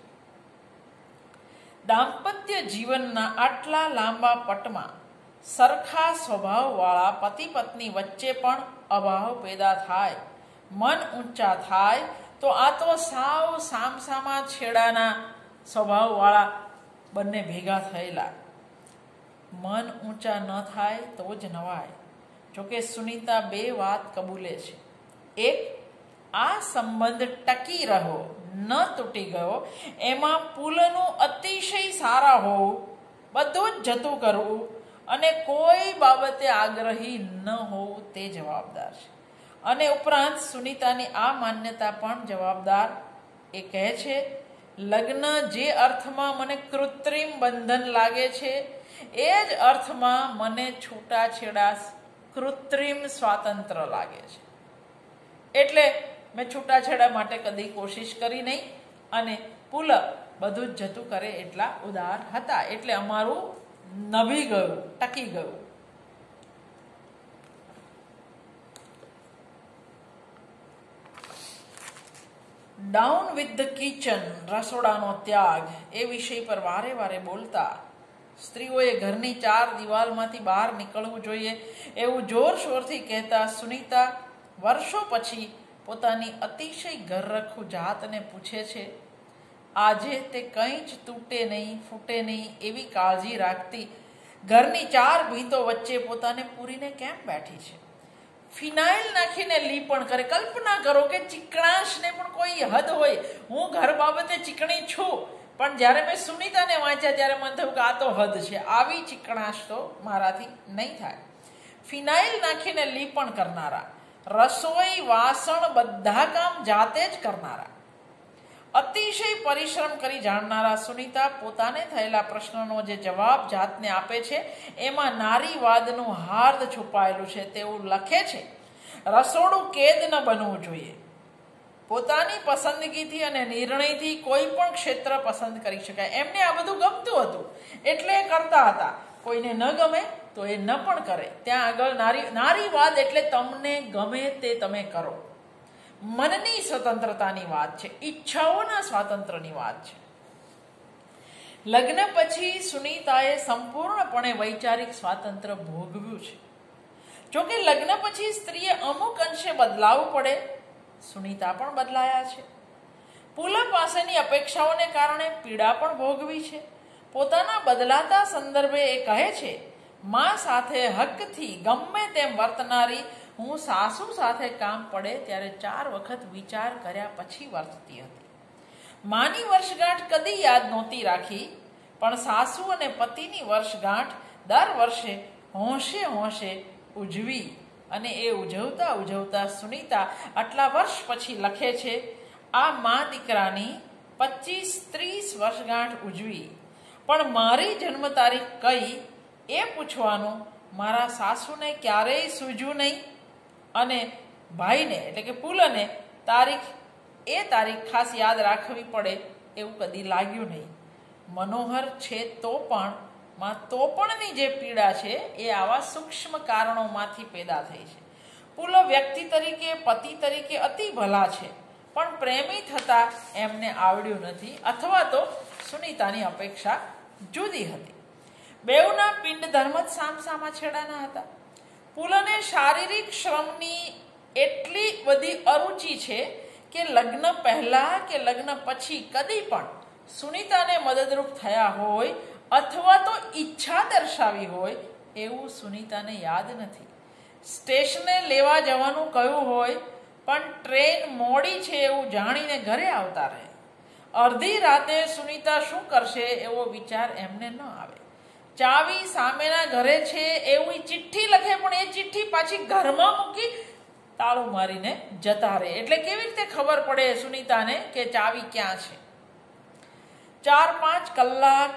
દાંપત્ય જીવનના આટલા લાંબા પટમાં સરખા સ્વભાવવાળા પતિ પત્ની વચ્ચે પણ અભાવ પેદા થાય, મન ઊંચા થાય, તો આ તો સાવ સામસામા છેડાના સ્વભાવવાળા બંને ભેગા થયેલા. મન ઊંચા ન થાય તો જ નવાય. જોકે સુનીતા બે વાત કબૂલે છે. એક, આ સંબંધ ટકી રહ્યો, ન તૂટી ગયો, એમાં પુલનું અતિશય સારા હોવું, બધું જ જતું કરવું અને કોઈ બાબતે આગ્રહી ન હોવું તે જવાબદાર છે. અને ઉપરાંત સુનીતાની આ માન્યતા પણ જવાબદાર. એ કહે છે, લગ્ન જે અર્થમાં મને કૃત્રિમ બંધન લાગે છે એ જ અર્થમાં મને છૂટાછેડા કૃત્રિમ સ્વાતંત્ર્ય લાગે છે. એટલે મેં છૂટાછેડા માટે કદી કોશિશ કરી નહીં અને પુલ બધું જ જતું કરે એટલા ઉદાર હતા. એટલે અમારું નભી ગયું, ટકી ગયું. ડાઉન વિથ ધ કિચન, રસોડાનો ત્યાગ, એ વિષય પર વારે વારે બોલતા સ્ત્રીઓએ ઘરની 4 દિવાલમાંથી બહાર નીકળવું જોઈએ એવું જોરશોરથી કહેતા સુનીતા વર્ષો પછી પોતાની અતિશય ઘરરખું જાતને પૂછે છે, આજે તે કંઈ જ તૂટે નહીં, ફૂટે નહીં એવી કાળજી રાખતી ઘરની 4 ભીતો વચ્ચે પોતાને પૂરીને કેમ બેઠી છે? ફિનાઇલ નાખીને લીપણ કરે. કલ્પના કરો કે ચીકણાશને પણ કોઈ હદ હોય. હું ઘર બાબતે ચીકણી છું, પણ જ્યારે મેં સુનીતાને વાંચ્યા ત્યારે મને થયું કે આ તો હદ છે. આવી ચીકણાશ તો મારાથી નહીં થાય. ફિનાઇલ નાખીને લીપણ કરનારા, રસોઈ, વાસણ બધા કામ જાતે જ કરનારા, અતિશય પરિશ્રમ કરી જાણનારા સુનીતા પોતાને થયેલા પ્રશ્નનો જે જવાબ જાતને આપે છે એમાં નારીવાદનું હાર્દ છુપાયેલું છે. તેવું લખે છે, રસોડું કેદ ન બનવું જોઈએ. પોતાની પસંદગીથી અને નિર્ણયથી કોઈ પણ ક્ષેત્ર પસંદ કરી શકાય. એમને આ બધું ગમતું હતું એટલે એ કરતા હતા. કોઈને ન ગમે તો એ ન પણ કરે. ત્યાં આગળ નારીવાદ એટલે તમને ગમે તે તમે કરો. મનની સ્વતંત્રતાની વાત છે, ઈચ્છાઓના સ્વાતંત્ર્યની વાત છે. લગ્ન પછી સુનીતાએ સંપૂર્ણપણે વૈચારિક સ્વાતંત્ર્ય ભોગવ્યું છે. જોકે લગ્ન પછી સ્ત્રીએ અમુક અંશે બદલાવવું પડે. સુનીતા પણ બદલાયા છે. પુલ પાસેની અપેક્ષાઓને કારણે પીડા પણ ભોગવી છે. પોતાના બદલાતા સંદર્ભે એ કહે છે, મા સાથે હકથી ગમે તેમ વર્તનારી હું સાસુ સાથે કામ પડે ત્યારે 4 વખત વિચાર કર્યા પછી વર્તતી હતી. માની વર્ષગાંઠ કદી યાદ નહોતી રાખી, પણ સાસુ અને પતિની વર્ષગાંઠ દર વર્ષે હોંશે હોંશે ઉજવી. અને એ ઉજવતા ઉજવતા સુનીતા આટલા વર્ષ પછી લખે છે, આ મા દીકરાની 25-30 વર્ષગાંઠ ઉજવી, પણ મારી જન્મ તારીખ કઈ એ પૂછવાનું મારા સાસુને ક્યારેય સૂઝ્યું નહીં અને ભાઈને એટલે કે પુલને તારીખ ખાસ યાદ રાખવી પડે એવું કદી લાગ્યું નહીં. મનોહર છે તો પણની જે પીડા છે એ આવા સૂક્ષ્મ કારણોમાંથી પેદા થઈ છે. પુલ વ્યક્તિ તરીકે પતિ તરીકે અતિ ભલા છે, પણ પ્રેમી થતા એમને આવડ્યું નથી, અથવા તો સુનીતાની અપેક્ષા જુદી હતી. બેઉના પિંડ ધર્મ જ સામસામા છેડાના હતા. પુલને શારીરિક શ્રમની એટલી બધી અરુચિ છે કે લગ્ન પહેલા કે લગ્ન પછી કદી પણ સુનીતાને મદદરૂપ થયા હોય અથવા તો ઈચ્છા દર્શાવી હોય એવું સુનીતાને યાદ નથી. સ્ટેશને લેવા જવાનું કહ્યું હોય પણ ટ્રેન મોડી છે એવું જાણીને ઘરે આવતા રહે. અડધી રાતે સુનીતા શું કરશે એવો વિચાર એમને ન આવે. ચાવી સામેના ઘરે છે એવું ચિઠ્ઠી લખે, પણ એ ચિઠ્ઠી પાછી ઘરમાં મૂકી તાળું મારીને જતા રહે. એટલે કેવી રીતે ખબર પડે સુનીતાને કે ચાવી ક્યાં છે? 4-5 કલાક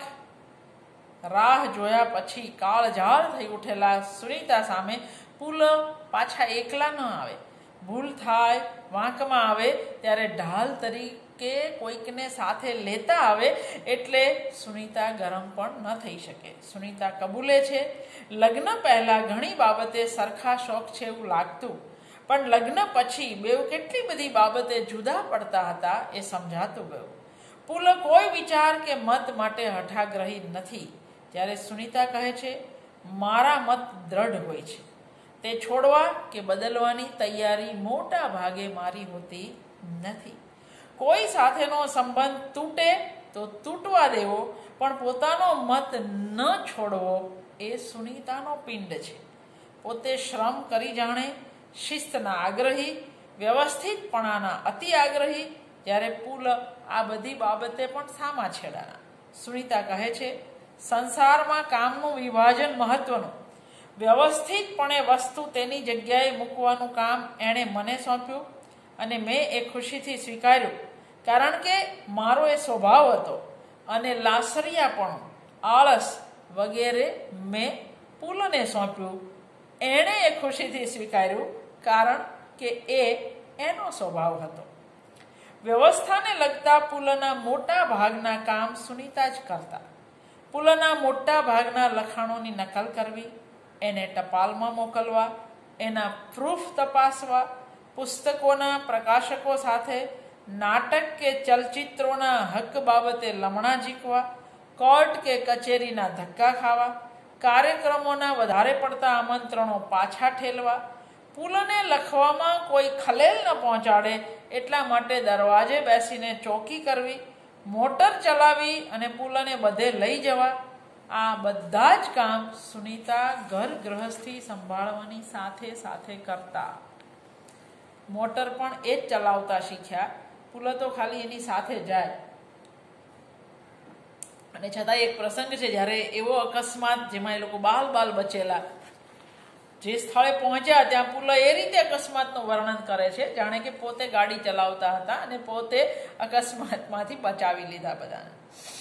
રાહ જોયા પછી કાળઝાળ થઈ ઉઠેલા સુનીતા સામે પુલ પાછા એકલા ન આવે. ભૂલ થાય, વાંકમાં આવે ત્યારે ઢાલ તરીકે કોઈકને સાથે લેતા આવે એટલે સુનીતા ગરમ પણ ન થઈ શકે. સુનીતા કબૂલે છે, લગ્ન પહેલા ઘણી બાબતે સરખા શોખ છે એવું લાગતું, પણ લગ્ન પછી બેઉ કેટલી બધી બાબતે જુદા પડતા હતા એ સમજાતું ગયું. પુલ કોઈ વિચાર કે મત માટે હઠાગ્રહી નથી. જ્યારે સુનીતા કહે છે મારા મત દ્રઢ હોય છે, તે છોડવા કે બદલવાની તૈયારી મોટા ભાગે મારી હોતી નથી. કોઈ સાથેનો સંબંધ તૂટે તો તૂટવા દેવો, પણ પોતાનો મત ન છોડવો એ સુનીતાનો પિંડ છે. પોતે શ્રમ કરી જાણે, શિસ્તના આગ્રહી, વ્યવસ્થિતપણાના અતિ આગ્રહી, જ્યારે પુલ આ બધી બાબતે પણ સામા છેડાના. સુનીતા કહે છે સંસારમાં કામનું વિભાજન મહત્વનું. વ્યવસ્થિતપણે વસ્તુ તેની જગ્યાએ મૂકવાનું કામ એણે મને સોંપ્યું અને મેં એ ખુશીથી સ્વીકાર્યું, કારણ કે મારો એ સ્વભાવ હતો. અને લાસરિયાપણું, આળસ વગેરે મેં પુલને સોંપ્યું. એણે એ ખુશીથી સ્વીકાર્યું, કારણ કે એ એનો સ્વભાવ હતો. વ્યવસ્થાને લગતા પુલના મોટા ભાગના કામ સુનીતા જ કરતા. પુલના મોટા ભાગના લખાણોની નકલ કરવી, એને ટપાલમાં મોકલવા, એના પ્રૂફ તપાસવા, પુસ્તકોના પ્રકાશકો સાથે નાટક કે ચલચિત્રોના હક બાબતે લમણા ઝીકવા, કોર્ટ કે કચેરીના ધક્કા ખાવા, કાર્યક્રમોના વધારે પડતા આમંત્રણો પાછા ઠેલવા, પુલને લખવામાં કોઈ ખલેલ ન પહોંચાડે એટલા માટે દરવાજે બેસીને ચોકી કરવી, મોટર ચલાવી અને પુલને બધે લઈ જવા. આ બધા જ કામ સુનીતા ઘર ગૃહસ્થી સંભાળવાની સાથે સાથે કરતા. મોટર પણ એ જ ચલાવતા શીખ્યા. પુલ તો ખાલી એની સાથે જાય. અને છતાં એક પ્રસંગ છે જ્યારે એવો અકસ્માત જેમાં એ લોકો બાલ બચેલા, જે સ્થળે પહોંચ્યા ત્યાં પુલ એ રીતે અકસ્માતનું વર્ણન કરે છે જાણે કે પોતે ગાડી ચલાવતા હતા અને પોતે અકસ્માતમાંથી બચાવી લીધા બધાને.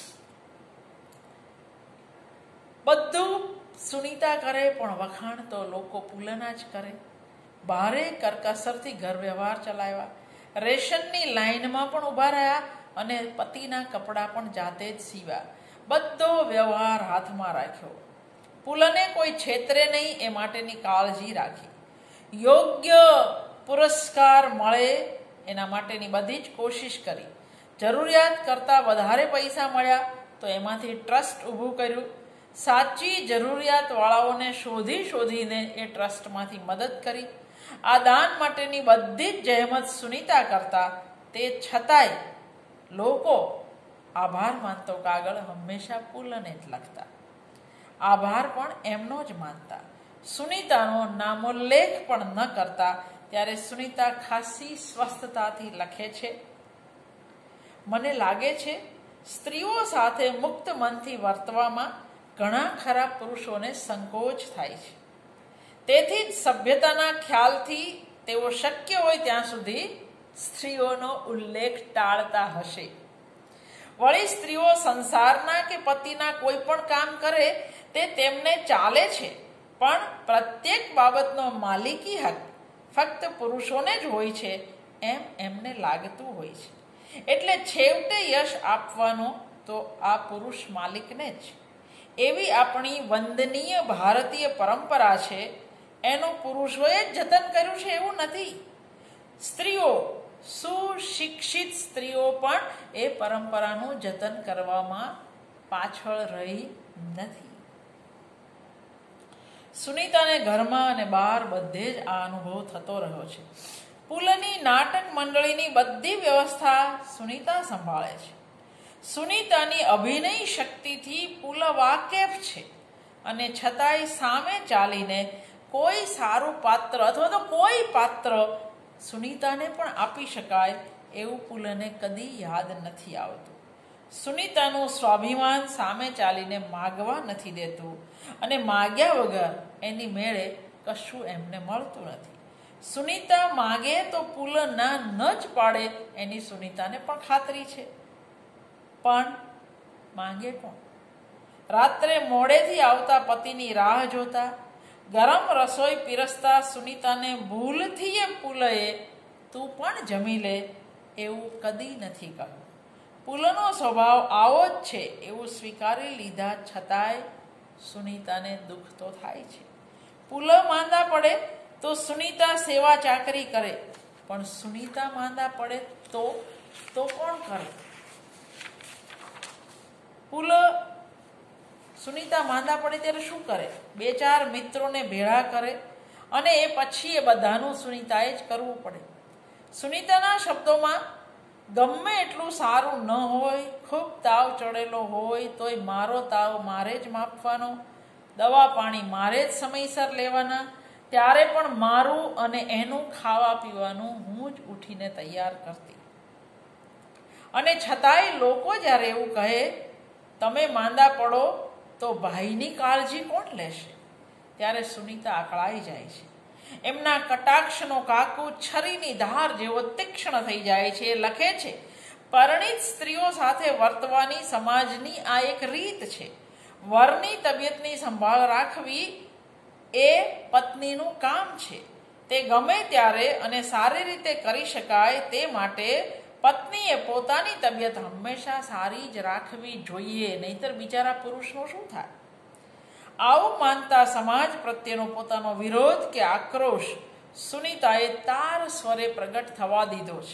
બધું સુનીતા કરે પણ વખાણ તો લોકો પુલના જ કરે. ભારે કરકસરથી ઘર વ્યવહાર ચલાવ્યા, રેશનની લાઈનમાં પણ ઊભા રહ્યા અને પતિના કપડાં પણ જાતે જ સીવ્યા. બધો વ્યવહાર હાથમાં રાખ્યો. પુલને કોઈ છેતરે નહીં એ માટેની કાળજી રાખી. યોગ્ય પુરસ્કાર મળે એના માટેની બધી જ કોશિશ કરી. જરૂરિયાત કરતાં વધારે પૈસા મળ્યા તો એમાંથી ટ્રસ્ટ ઊભું કર્યું. સાચી જરૂરિયાતવાળાઓને શોધીને એ ટ્રસ્ટમાંથી મદદ કરી. આ દાન માટેની બધી જ જહેમત સુનીતા કરતા. તે છતાંય લોકો આભાર માનતો કાગળ હંમેશા પુલને જ લખતા. આભાર પણ એમનો જ માનતા. સુનીતાનો નામોલ્લેખ પણ ન કરતા. ત્યારે સુનીતા ખાસી સ્વસ્થતાથી લખે છે, મને લાગે છે સ્ત્રીઓ સાથે મુક્ત મનથી વર્તવામાં ઘણા ખરા પુરુષોને સંકોચ થાય છે. તેથી જ સભ્યતાના ખ્યાલથી તેઓ શક્ય હોય ત્યાં સુધી સ્ત્રીઓનો ઉલ્લેખ ટાળતા હશે. વળી સ્ત્રીઓ સંસારના કે પતિના કોઈ પણ કામ કરે તે તેમને ચાલે છે, પણ પ્રત્યેક બાબતનો માલિકી હક ફક્ત પુરુષોને જ હોય છે એમ એમને લાગતું હોય છે. એટલે છેવટે યશ આપવાનો તો આ પુરુષ માલિકને જ. એવી આપણી વંદનીય ભારતીય પરંપરા છે. એનું પુરુષોએ જ જતન કર્યું છે એવું નથી. સ્ત્રીઓ, સુશિક્ષિત સ્ત્રીઓ પણ એ પરંપરાનું જતન કરવામાં પાછળ રહી નથી. સુનીતાને ઘરમાં અને બહાર બધે જ આ અનુભવ થતો રહ્યો છે. પુલની નાટક મંડળીની બધી વ્યવસ્થા સુનીતા સંભાળે છે. સુનીતાની અભિનય શક્તિથી પુલ વાકેફ છે, અને છતાંય સામે ચાલીને કોઈ સારું પાત્ર અથવા તો કોઈ પાત્ર સુનીતાને પણ આપી શકાય એવું પુલને કદી યાદ નથી આવતું. સુનીતાનું સ્વાભિમાન સામે ચાલીને માગવા નથી દેતું, અને માગ્યા વગર એની મેળે કશું એમને મળતું નથી. સુનીતા માગે તો પુલ ના ન જ પાડે એની સુનીતાને પણ ખાતરી છે. પણ માંગે કોણ? રાત્રે મોડેથી આવતા પતિની રાહ જોતા, ગરમ રસોઈ પીરસતા સુનીતાને ભૂલથી પુલએ તું પણ જમી લે એવું કદી નથી કહ્યું. પુલનો સ્વભાવ આવો જ છે એવું સ્વીકારી લીધા છતાંય સુનીતાને દુઃખ તો થાય છે. પુલ માંદા પડે તો સુનીતા સેવા ચાકરી કરે, પણ સુનીતા માંદા પડે તો કોણ કરે? પુલ સુનીતા માંદા પડે ત્યારે શું કરે? બે ચાર મિત્રોને ભેળા કરે, અને એ પછી એ બધાનું સુનીતાએ જ કરવું પડે. સુનીતાના શબ્દોમાં, ગમે એટલું સારું ન હોય, ખૂબ તાવ ચડેલો હોય તોય મારો તાવ મારે જ માપવાનો, દવા પાણી મારે જ સમયસર લેવાના, ત્યારે પણ મારું અને એનું ખાવા પીવાનું હું જ ઉઠીને તૈયાર કરતી. અને છતાંય લોકો જ્યારે એવું કહે તમે માંદા પડો તો ભાઈની કાળજી કોણ લેશે, ત્યારે સુનીતા અકળાઈ જાય છે. એમના કટાક્ષનો કાકુ છરીની ધાર જેવો તીક્ષ્ણ થઈ જાય છે. લખે છે, પરિણીત સ્ત્રીઓ સાથે વર્તવાની સમાજની આ એક રીત છે. વરની તબિયતની સંભાળ રાખવી એ પત્નીનું કામ છે. તે ગમે ત્યારે અને સારી રીતે કરી શકાય તે માટે પત્નીએ પોતાની તબિયત હંમેશા સારી જ રાખવી જોઈએ, નહીતર બિચારા પુરુષનો શું થાય? આવું માનતા સમાજ પ્રત્યેનો પોતાનો વિરોધ કે આક્રોશ સુનીતાએ તાર સ્વરે પ્રગટ થવા દીધો છે.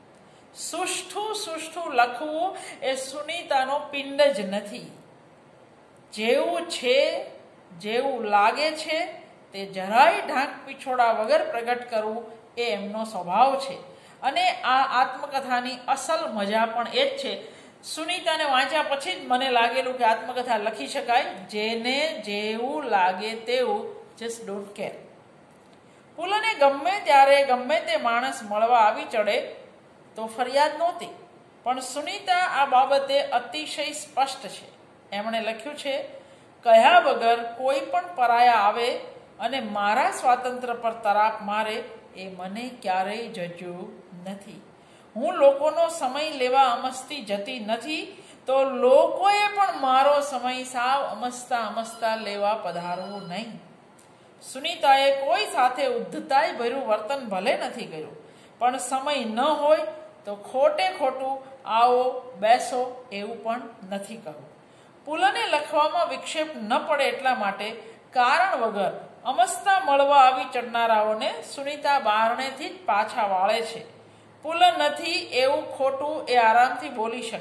સુષ્ઠું લખવું એ સુનીતાનો પિંડ જ નથી. જેવું છે, જેવું લાગે છે તે જરાય ઢાંક પીછોડા વગર પ્રગટ કરવું એ એમનો સ્વભાવ છે. અને આ આત્મકથાની અસલ મજા પણ એ જ છે. સુનીતાને વાંચ્યા પછી જ મને લાગેલું કે આત્મકથા લખી શકાય, જેને જેવું લાગે તેવું, જસ્ટ ડોન્ટ કેર. પુલને ગમે ત્યારે ગમે તે માણસ મળવા આવી ચડે તો ફરિયાદ નહોતી, પણ સુનીતા આ બાબતે અતિશય સ્પષ્ટ છે. એમણે લખ્યું છે, કહ્યા વગર કોઈ પણ પરાયા આવે અને મારા સ્વાતંત્ર્ય પર તરાપ મારે એ મને ક્યારેય જજ્યું નથી. હું લોકોનો સમય લેવા અમસ્તી જતી નથી, તો લોકોએ પણ મારો સમય સાવ અમસ્તા લેવા પધારવું નહીં. સુનીતાએ કોઈ સાથે ઉદ્ધતાઈ ભર્યું વર્તન ભલે નથી કર્યું, પણ સમય ન હોય તો ખોટું આવો બેસો એવું પણ નથી કહ્યું. પુલને લખવામાં વિક્ષેપ ન પડે એટલા માટે કારણ વગર અમસ્તા મળવા આવી ચડનારાઓને સુનીતા બારણેથી જ પાછા વાળે છે. પુલ નથી એવું ખોટું એ આરામથી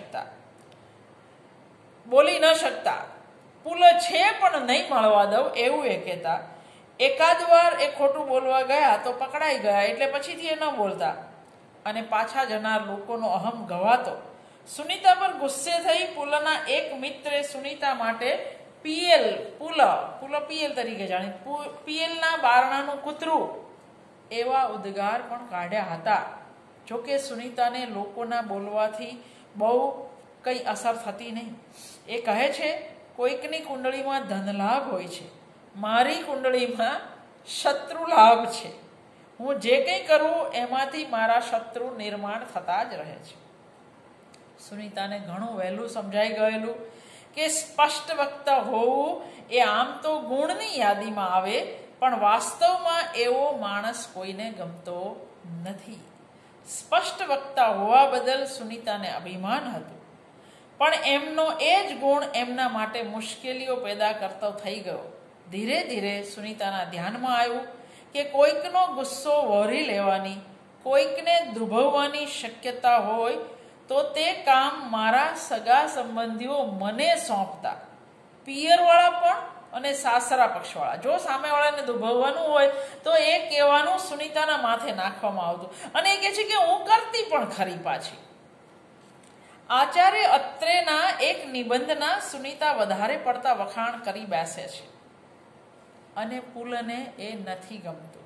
બોલી ન શકતા. પુલ છે પણ નહીં મળવા દઉં એવું એ કહેતા. એકાદ વાર એ ખોટું બોલવા ગયા તો પકડાઈ ગયા, એટલે પછીથી એ ન બોલતા, અને પાછા જનાર લોકોનો અહમ ગવાતો. સુનીતા પર ગુસ્સે થઈ પુલના એક મિત્રે સુનીતા માટે પુલ પીએલ તરીકે જાણે પીએલના બારણાનું કૂતરું એવા ઉદ્ગાર પણ કાઢ્યા હતા. જોકે સુનીતાને લોકોના બોલવાથી બહુ કંઈ અસર થતી નહીં. એ કહે છે, કોઈકની કુંડળીમાં ધનલાભ હોય છે, મારી કુંડળીમાં શત્રુ લાભ છે. હું જે કંઈ કરું એમાંથી મારા શત્રુ નિર્માણ થતા જ રહે છે. સુનિતાને ઘણું વહેલું સમજાઈ ગયેલું કે સ્પષ્ટ વક્તા હોવું એ આમ તો ગુણની યાદીમાં આવે, પણ વાસ્તવમાં એવો માણસ કોઈને ગમતો નથી. સ્પષ્ટ વક્તા હોવા બદલ સુનિતાને અભિમાન હતું, પણ એમનો એ જ ગુણ એમના માટે મુશ્કેલીઓ પેદા કરતો થઈ ગયો. ધીરે ધીરે સુનિતાના ધ્યાનમાં આવ્યું કે કોઈકનો ગુસ્સો વહોરી લેવાની, કોઈકને દુભવવાની શક્યતા હોય તો તે કામ મારા સગા સંબંધીઓ મને સોંપતા. પિયરવાળા પણ અને સાસરા પક્ષવાળા. જો સામેવાળાને દુભવવાનું હોય તો એ કહેવાનું સુનિતાના માથે નાખવામાં આવતું, અને એ કહે છે કે હું કરતી પણ ખરી પાછી. આચાર્ય અત્રેના એક નિબંધના સુનિતા વધારે પડતા વખાણ કરી બેસે છે, અને પુલને એ નથી ગમતું.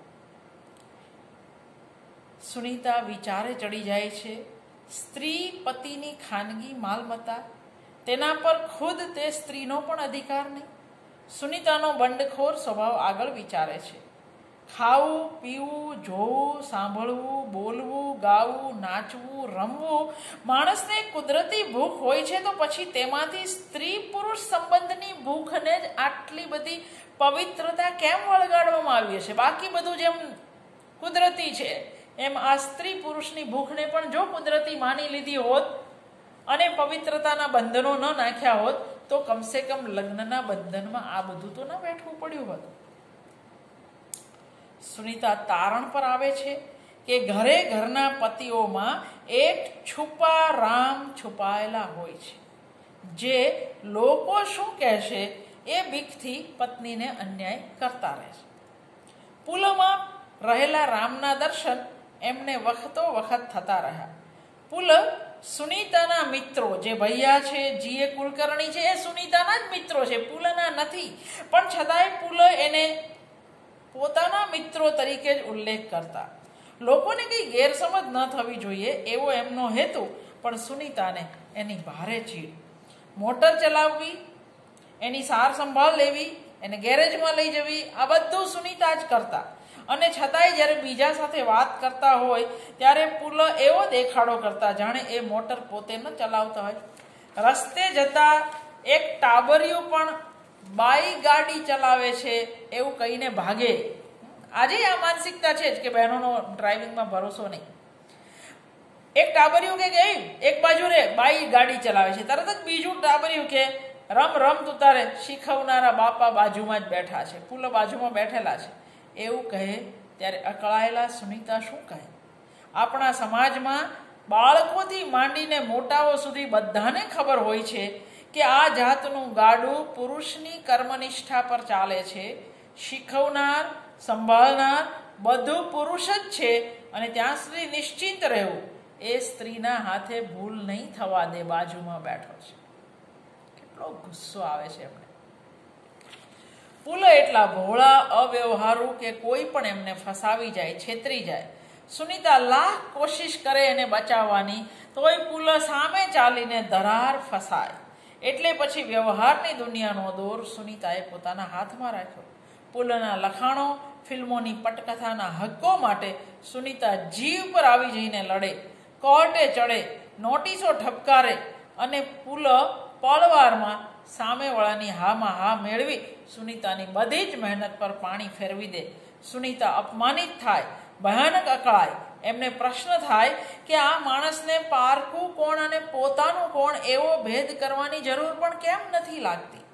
સુનિતા વિચારે ચડી જાય છે. સ્ત્રી પતિની ખાનગી માલમત્તા, તેના પર ખુદ તે સ્ત્રીનો પણ અધિકાર નહીં. સુનિતાનો બંડખોર સ્વભાવ આગળ વિચારે છે. ખાવું, પીવું, જોવું, સાંભળવું, બોલવું, ગાવું, નાચવું, રમવું માણસને કુદરતી ભૂખ હોય છે, તો પછી તેમાંથી સ્ત્રી પુરુષ સંબંધની ભૂખને જ આટલી બધી પવિત્રતા કેમ વળગાડવામાં આવી છે? બાકી બધું જેમ કુદરતી છે એમ આ સ્ત્રી પુરુષની ભૂખને પણ જો કુદરતી માની લીધી હોત અને પવિત્રતાના બંધનો ન નાખ્યા હોત તો કમસે કમ લગ્નના બંધનમાં આ બધું તો ન બેઠવું પડ્યું હોત. સુનિતા તારણ પર આવે છે કે ઘરે ઘરના પતિઓમાં એક છુપા રામ છુપાયેલા હોય છે, જે લોકો શું કહેશે એ બીકથી પત્નીને અન્યાય કરતા રહે છે. પુલમાં રહેલા રામના દર્શન એમને વખતો વખત થતા રહ્યા. પુલ સુનિતાના મિત્રો, જે ભૈયા છે, જીએ કુલકર્ણી છે, એ સુનિતાના જ મિત્રો છે, પુલના નથી. પણ છતાંય પુલ એને પોતાના મિત્રો તરીકે જ ઉલ્લેખ કરતા. લોકોને કંઈ ગેરસમજ ન થવી જોઈએ એવો એમનો હેતુ, પણ સુનિતાને એની ભારે ચીડ. મોટર ચલાવવી, એની સાર સંભાળ લેવી, એને ગેરેજમાં લઈ જવી, આ બધું સુનિતા જ કરતા. અને છતાંય જ્યારે બીજા સાથે વાત કરતા હોય ત્યારે પુલ એવો દેખાડો કરતા જાણે એ મોટર પોતે ન ચલાવતા હોય. રસ્તે જતા એક ટાબરિયું પણ બાઈ ગાડી ચલાવે છે એવું કહીને ભાગે. આજે આ માનસિકતા છે જ કે બહેનોનો ડ્રાઇવિંગમાં ભરોસો નહીં. એક ટાબરિયું કે એક બાજુ રે બાઈ ગાડી ચલાવે છે, તરત જ બીજું ટાબરિયું કે રમ રમ તું તારે, શીખવનારા બાપા બાજુમાં જ બેઠા છે, પુલ બાજુમાં બેઠેલા છે એવું કહે ત્યારે અકળાયેલા સુનિતા શું કહે? આપણા સમાજમાં બાળકોથી માંડીને મોટાઓ સુધી બધાને ખબર હોય છે કે આ જાતનું ગાડું પુરુષની કર્મનિષ્ઠા પર ચાલે છે. શીખવનાર, સંભાળનાર બધું પુરુષ જ છે, અને ત્યાં સુધી નિશ્ચિંત રહેવું એ સ્ત્રીના હાથે ભૂલ નહીં થવા દે, બાજુમાં બેઠો છે. કેટલો ગુસ્સો આવે છે એમને. પુલ એટલા ભોળા, અવ્યવહારુ કે કોઈ પણ એમને ફસાવી જાય, છેતરી જાય. સુનિતા લાખ કોશિશ કરે એને બચાવવાની, તોય પુલ સામે ચાલીને ધરાર ફસાય. એટલે પછી વ્યવહારની દુનિયાનો દોર સુનિતાએ પોતાના હાથમાં રાખ્યો. પુલના લખાણો, ફિલ્મોની પટકથાના હક્કો માટે સુનિતા જીવ પર આવી જઈને લડે, કોર્ટે ચડે, નોટિસો ઠપકારે, અને પુલ પળવારમાં સામેવાળાની હામાં હા મેળવી સુનિતાની બધી જ મહેનત પર પાણી ફેરવી દે. સુનિતા અપમાનિત થાય, ભયાનક અકળાય. એમને પ્રશ્ન થાય કે આ માણસને પારકું કોણ અને પોતાનું કોણ એવો ભેદ કરવાની જરૂર પણ કેમ નથી લાગતી.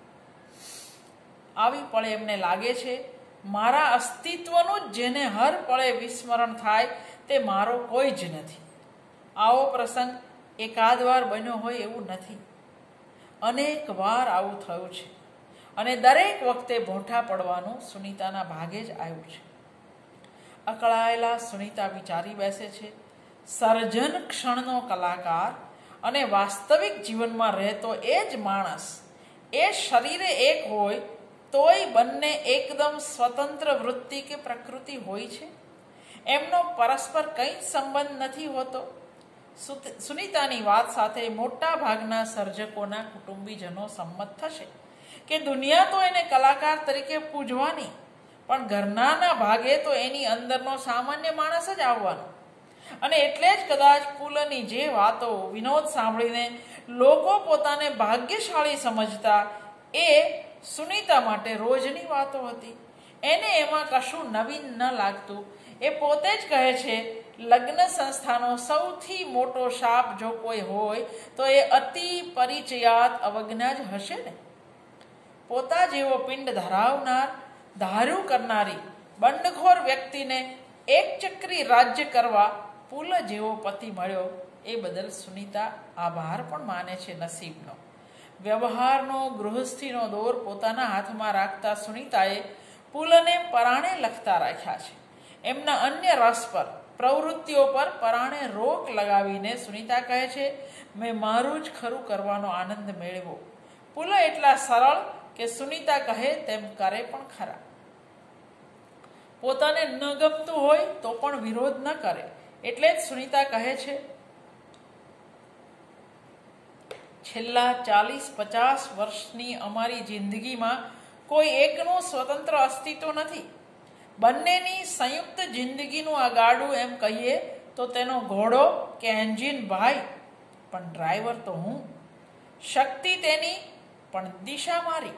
આવી પળે એમને લાગે છે મારા અસ્તિત્વનું જ જેને હર પળે વિસ્મરણ થાય તે મારો કોઈ જ નથી. આવો પ્રસંગ એકાદ વાર બન્યો હોય એવું નથી, અનેક વાર આવું થયું છે, અને દરેક વખતે ભોંઠા પડવાનું સુનિતાના ભાગે જ આવ્યું છે. અકળાયેલા સુનિતા વિચારી બેસે છે, સર્જન ક્ષણનો કલાકાર અને વાસ્તવિક જીવનમાં રહેતો એ જ માણસ એ શરીરે એક હોય તોય બંને એકદમ સ્વતંત્ર વૃત્તિ કે પ્રકૃતિ હોય છે. એમનો પરસ્પર કંઈ જ સંબંધ નથી હોતો. સુનિતાની વાત સાથે મોટા ભાગના સર્જકોના કુટુંબીજનો સંમત થશે કે દુનિયા તો એને કલાકાર તરીકે પૂજવાની, પણ ઘરનાના ભાગે તો એની અંદરનો સામાન્ય માણસ જ આવવાનો. અને એટલે જ કદાચ પુલની જે વાતો વિનોદ સાંભળીને લોકો પોતાને ભાગ્યશાળી સમજતા એ સુનીતા માટે રોજની વાતો હતી. એને એમાં કશું નવીન ન લાગતું. એ પોતે જ કહે છે, લગ્ન સંસ્થાનો સૌથી મોટો શાપ જો કોઈ હોય તો એ અતિ પરિચયાત અવજ્ઞા જ હશે ને. પોતા જેવો પિંડ ધરાવનાર, ધાર્યું કરનારી બંડખોર વ્યક્તિને એક ચક્રી રાજ્ય કરવા પુલ જેવો પતિ મળ્યો એ બદલ સુનીતા આભાર પણ માને છે નસીબનો. વ્યવહારનો, ગૃહસ્થીનો દોર પોતાના હાથમાં રાખતા સુનીતાએ પુલને પરાણે લખતા રાખ્યા છે. એમના અન્ય રસ પર, પ્રવૃત્તિઓ પર પરાણે રોક લગાવીને સુનીતા કહે છે, મેં મારું જ ખરું કરવાનો આનંદ મેળવ્યો. પુલ એટલા સરળ કે સુનીતા કહે તેમ કરે પણ ખરા. પોતાને ન ગમતું હોય તો પણ વિરોધ ન કરે. એટલે જ સુનીતા કહે છે, છેલ્લા 40-50 વર્ષની અમારી જિંદગીમાં કોઈ એકનું સ્વતંત્ર અસ્તિત્વ નથી. બંનેની સંયુક્ત જિંદગીનું આ ગાડું એમ કહીએ તો તેનો ઘોડો કે એન્જિન ભાઈ, પણ ડ્રાઈવર તો હું. શક્તિ તેની, પણ દિશા મારી.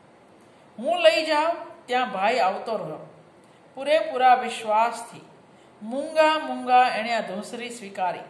હું લઈ જાઉં ત્યાં ભાઈ આવતો રહ્યો, પૂરેપૂરા વિશ્વાસથી. મૂંગા એણે આ ધૂંસરી સ્વીકારી.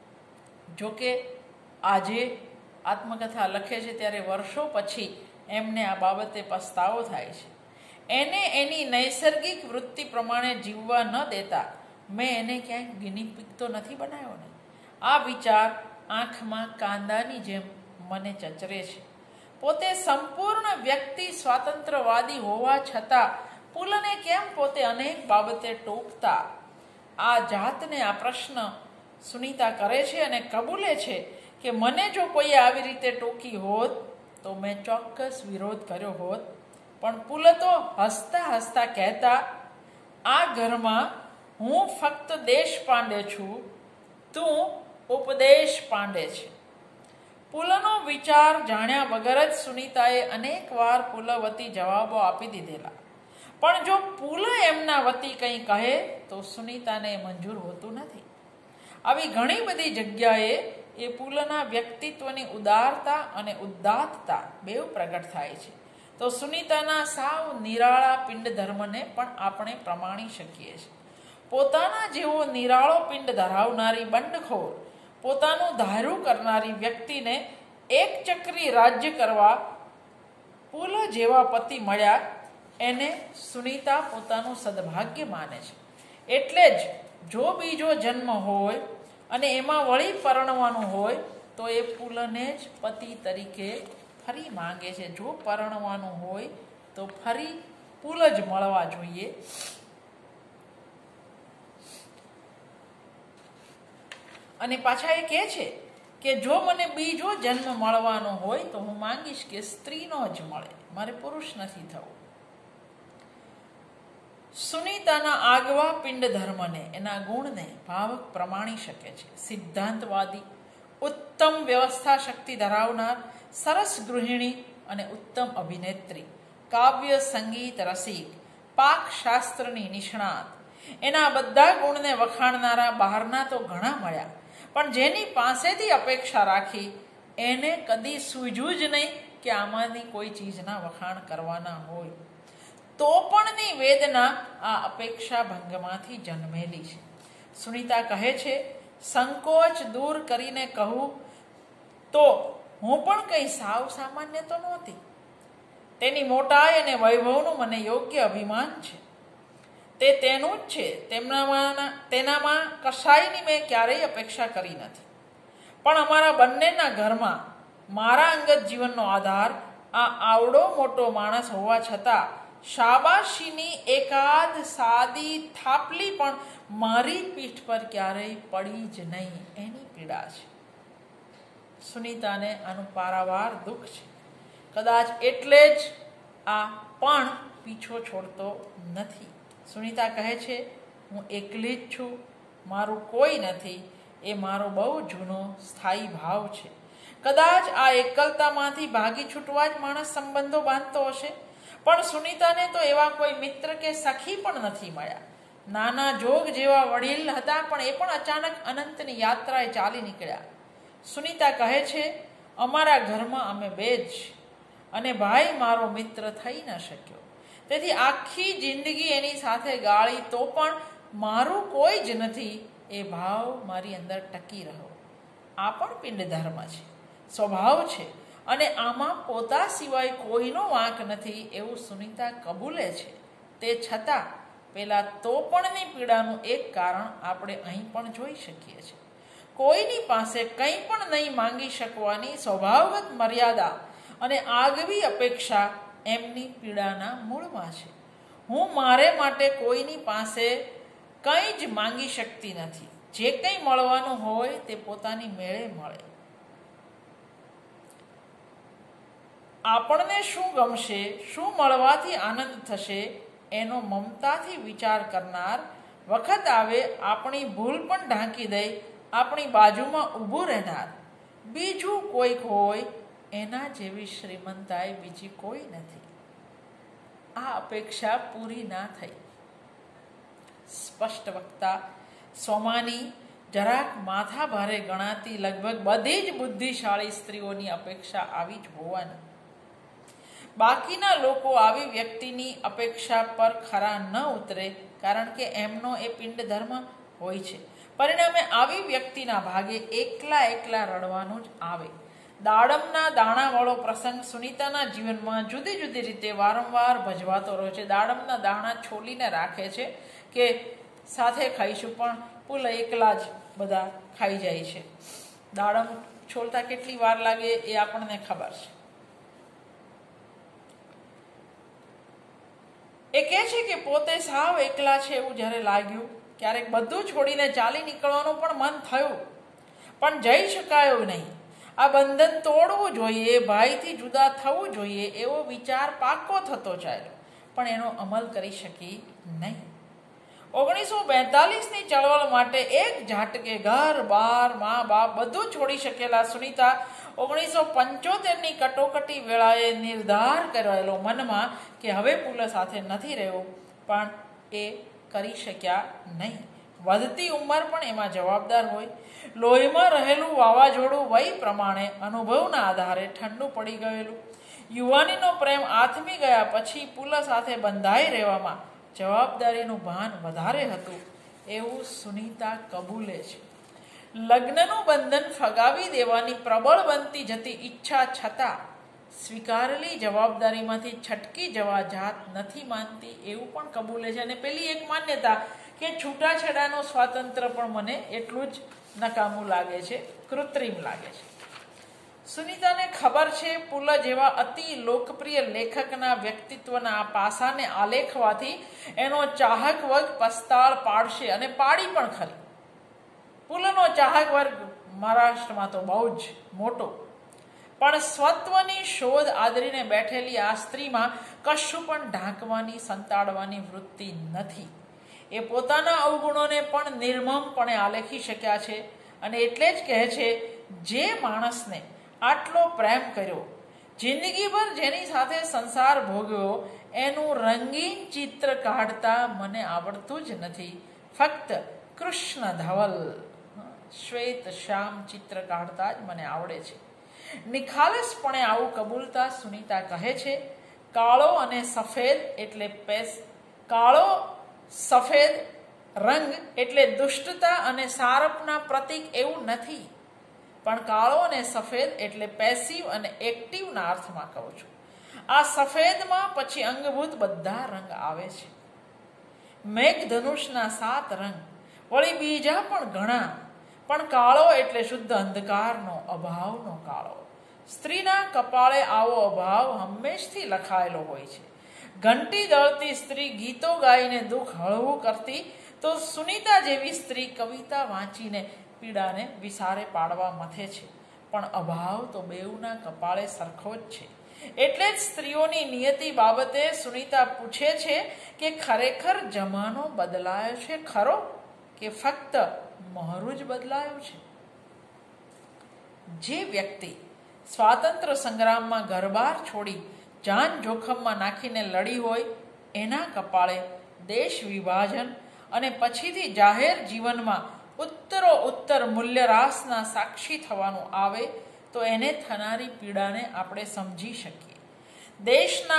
જોકે આજે આત્મકથા લખે છે ત્યારે વર્ષો પછી એમને આ બાબતે પસ્તાવો થાય છે. એને એની નૈસર્ગિક વૃત્તિ પ્રમાણે જીવવા ન દેતા મેં એને ક્યાંય ગિની પિગ તો નથી બનાવ્યો ને. આ વિચાર આંખમાં કાંદાની જેમ મને ચચરે છે. પોતે સંપૂર્ણ વ્યક્તિ સ્વાતંત્ર્યવાદી હોવા છતાં પુલને કેમ પોતે અનેક બાબતે ટોકતા? આ જાતને આ પ્રશ્ન સુનીતા કરે છે અને કબૂલે છે કે મને જો કોઈએ આવી રીતે ટોકી હોત તો મેં ચોક્કસ વિરોધ કર્યો હોત. પણ પુલ તો હસતા હસતા કહેતા, આ ઘરમાં હું ફક્ત દેશપાંડે છું, તું ઉપદેશ પાંડે છે. પુલનો વિચાર જાણ્યા વગર જ સુનીતાએ અનેક વાર પુલ વતી જવાબો આપી દીધેલા. પણ જો પુલ એમના વતી કંઈ કહે તો સુનીતાને મંજૂર હોતું નથી. આવી ઘણી બધી જગ્યાએ એ પુલના વ્યક્તિત્વની ઉદારતા અને ઉદાત્તતા બેઉ પ્રગટ થાય છે. તો સુનીતાના સાવ નિરાળા પિંડ ધર્મને પણ આપણે પ્રમાણી શકીએ છીએ. પોતાના જેવો નિરાળો પિંડ ધરાવનારી બંડખોર, પોતાનું ધાર્યું કરનારી વ્યક્તિને એક ચક્રી રાજ્ય કરવા પુલ જેવા પતિ મળ્યા એને સુનીતા પોતાનું સદભાગ્ય માને છે. એટલે જ જો બીજો જન્મ હોય અને એમાં વળી પરણવાનું હોય તો એ પુલને જ પતિ તરીકે ફરી માંગે છે. જો પરણવાનું હોય તો ફરી પુલ જ મળવા જોઈએ. અને પાછા એ કહે છે કે જો મને બીજો જન્મ મળવાનો હોય તો હું માંગીશ કે સ્ત્રીનો જ મળે, મારે પુરુષ નથી થવું. સુનીતાના આગવા પિંડ ધર્મને, એના ગુણને ભાવક પ્રમાણી શકે છે. સિદ્ધાંતવાદી, ઉત્તમ વ્યવસ્થા શક્તિ ધરાવનાર, સરસ ગૃહિણી અને ઉત્તમ અભિનેત્રી, કાવ્ય સંગીત રસિક, પાકશાસ્ત્રની નિષ્ણાત, એના બધા ગુણને વખાણનારા બહારના તો ઘણા મળ્યા, પણ જેની પાસેથી અપેક્ષા રાખી એને કદી સૂઝ્યું જ નહીં કે આમાંની કોઈ ચીજના વખાણ કરવાના હોય. તો પણની વેદના આ અપેક્ષા ભંગમાંથી જન્મેલી છે. સુનીતા કહે છે, સંકોચ દૂર કરીને કહું તો હું પણ કંઈ સાવ સામાન્ય તો નહોતી. તેની મોટાઈ અને વૈભવનું મને યોગ્ય અભિમાન છે. તે તેનું જ છે. તેનામાં કશાયની મેં ક્યારેય અપેક્ષા કરી નથી. પણ અમારા બંનેના ઘરમાં મારા અંગત જીવનનો આધાર આ આવડો મોટો માણસ હોવા છતાં શાબાશીની એકાદ સાદી થાપલી પણ મારી પીઠ પર ક્યારેય પડી જ નહીં. એની પીડા છે. સુનીતાને આનું પારાવાર દુઃખ છે. કદાચ એટલે જ આ પણ પીછો છોડતો નથી. સુનીતા કહે છે, હું એકલી જ છું, મારું કોઈ નથી. એ મારો બહુ જૂનો સ્થાયી ભાવ છે. કદાચ આ એકલતામાંથી ભાગી છૂટવા જ માણસ સંબંધો બાંધતો હશે. પણ સુનીતાને તો એવા કોઈ મિત્ર કે સખી પણ નથી મળ્યા. નાના જોગ જેવા વડીલ હતા, પણ એ પણ અચાનક અનંતની યાત્રાએ ચાલી નીકળ્યા. સુનીતા કહે છે, અમારા ઘરમાં અમે બે જ, અને ભાઈ મારો મિત્ર થઈ ન શક્યો. તેથી આખી જિંદગી એની સાથે ગાળી તો પણ મારું કોઈ જ નથી એ ભાવ મારી અંદર ટકી રહ્યો. આ પણ પિંડ ધર્મ છે, સ્વભાવ છે, અને આમાં પોતા સિવાય કોઈનો વાંક નથી એવું સુનીતા કબૂલે છે. તે છતાં પેલા તો પણની પીડાનું એક કારણ આપણે અહીં પણ જોઈ શકીએ છીએ. કોઈની પાસે કંઈ પણ નહીં માંગી શકવાની સ્વભાવગત મર્યાદા અને આગવી અપેક્ષા એમની પીડાના મૂળમાં છે. હું મારે માટે કોઈની પાસે કંઈ જ માંગી શકતી નથી. જે કંઈ મળવાનું હોય તે પોતાની મેળે મળે. આપણને શું ગમશે, શું મળવાથી આનંદ થશે એનો મમતાથી વિચાર કરનાર, વખત આવે આપણી ભૂલ પણ ઢાંકી દઈ આપણી બાજુમાં ઊભું રહેનાર બીજું કોઈક હોય એના જેવી શ્રીમંતાઈ બીજી કોઈ નથી. આ અપેક્ષા પૂરી ના થઈ. સ્પષ્ટ વક્તા, સોમાની, જરાક માથા ભારે ગણાતી લગભગ બધી જ બુદ્ધિશાળી સ્ત્રીઓની અપેક્ષા આવી જ હોવાની. બાકીના લોકો આવી વ્યક્તિની અપેક્ષા પર ખરા ન ઉતરે, કારણ કે એમનો એ પિંડ ધર્મ હોય છે. પરિણામે આવી વ્યક્તિના ભાગે એકલા રડવાનું જ આવે. દાડમના દાણાવાળો પ્રસંગ સુનીતાના જીવનમાં જુદી જુદી રીતે વારંવાર ભજવાતો રહ્યો છે. દાડમના દાણા છોલીને રાખે છે કે સાથે ખાઈશું, પણ પુલ એકલા જ બધા ખાઈ જાય છે. દાડમ છોલતા કેટલી વાર લાગે એ આપણને ખબર છે. એ કહે છે કે પોતે સાવ એકલા છે એવું જ્યારે લાગ્યું, ક્યારેક બધું છોડીને ચાલી નીકળવાનું પણ મન થયું, પણ જઈ શકાયો નહીં. આ બંધન તોડવું જોઈએ, ભાઈથી જુદા થવું જોઈએ એવો વિચાર પાકો થતો ચાલ્યો, પણ એનો અમલ કરી શકી નહીં. 1942ની ચળવળ માટે એક ઝાટકે ઘર બાર મા બાપ બધું છોડી શકેલા સુનીતા 1975ની કટોકટી વેળાએ નિર્ધાર કરેલો મનમાં કે હવે પુલ સાથે નથી રહેવું, પણ એ કરી શક્યા નહીં. વધતી ઉંમર પણ એમાં જવાબદાર હોય. લોહીમાં રહેલું વાવાઝોડું વય પ્રમાણે અનુભવના આધારે ઠંડુ પડી ગયેલું. યુવાનીનો પ્રેમ આથમી ગયા પછી પુલ સાથે બંધાઈ રહેવામાં જવાબદારીનું ભાન વધારે હતું એવું સુનીતા કબૂલે છે. લગ્નનું બંધન ફગાવી દેવાની પ્રબળ બનતી જતી ઈચ્છા છતાં સ્વીકારેલી જવાબદારીમાંથી છટકી જવા જાત નથી માનતી એવું પણ કબૂલે છે. અને પેલી એક માન્યતા કે છૂટાછેડાનું સ્વાતંત્ર્ય પણ મને એટલું જ નકામું લાગે છે, કૃત્રિમ લાગે છે. સુનીતાને ખબર છે પુલ જેવા અતિ લોકપ્રિય લેખકના વ્યક્તિત્વના આ પાસાને આલેખવાથી એનો ચાહક વર્ગ પસ્તાળ પાડશે, અને પાડી પણ ખરી. પુલનો ચાહક વર્ગ મહારાષ્ટ્રમાં તો બહુ જ મોટો, પણ સ્વત્વની શોધ આદરીને બેઠેલી આ સ્ત્રીમાં કશું પણ ઢાંકવાની સંતાડવાની વૃત્તિ નથી. એ પોતાના અવગુણોને પણ નિર્મમપણે આલેખી શક્યા છે, અને એટલે જ કહે છે, જે માણસને આટલો પ્રેમ કર્યો, જિંદગીભર જેની સાથે સંસાર ભોગવ્યો, એનું રંગીન ચિત્ર કાઢતા મને આવડતું જ નથી. ફક્ત કૃષ્ણ ધવલ શ્વેત શ્યામ ચિત્ર કાઢતા જ મને આવડે છે. નિખાલસપણે આવું કબૂલતા સુનીતા કહે છે, કાળો અને સફેદ એટલે કાળો સફેદ રંગ એટલે દુષ્ટતા અને સારપના પ્રતીક એવું નથી, પણ કાળો અને સફેદ એટલે પેસિવ અને એક્ટિવના અર્થમાં કહું છું. આ સફેદમાં પછી અંગભૂત બધા રંગ આવે છે. મેઘધનુષના 7 રંગ, વળી બીજા પણ ઘણા, પણ કાળો એટલે શુદ્ધ અંધકારનો, અભાવનો કાળો. સ્ત્રીના કપાળે આવો અભાવ હંમેશથી લખાયેલો હોય છે. ઘંટી દળતી સ્ત્રી ગીતો ગાઈને દુઃખ હળવું કરતી, તો સુનીતા જેવી સ્ત્રી કવિતા વાંચીને પીડાને વિસારે પાડવા મથે છે. પણ અભાવ તો બેઉના કપાળે સરખો જ છે. એટલે જ સ્ત્રીઓની નિયતિ બાબતે સુનીતા પૂછે છે કે ખરેખર જમાનો બદલાયો છે ખરો, કે ફક્ત મહોરું જ બદલાયું છે? જે વ્યક્તિ સ્વાતંત્ર્ય સંગ્રામમાં ઘરબાર છોડી જાન જોખમમાં નાખીને લડી હોય, એના કપાળે દેશ વિભાજન અને પછીથી જાહેર જીવનમાં ઉત્તરોત્તર મૂલ્યહ્રાસના સાક્ષી થવાનું આવે તો એને થનારી પીડાને આપણે સમજી શકીએ. દેશના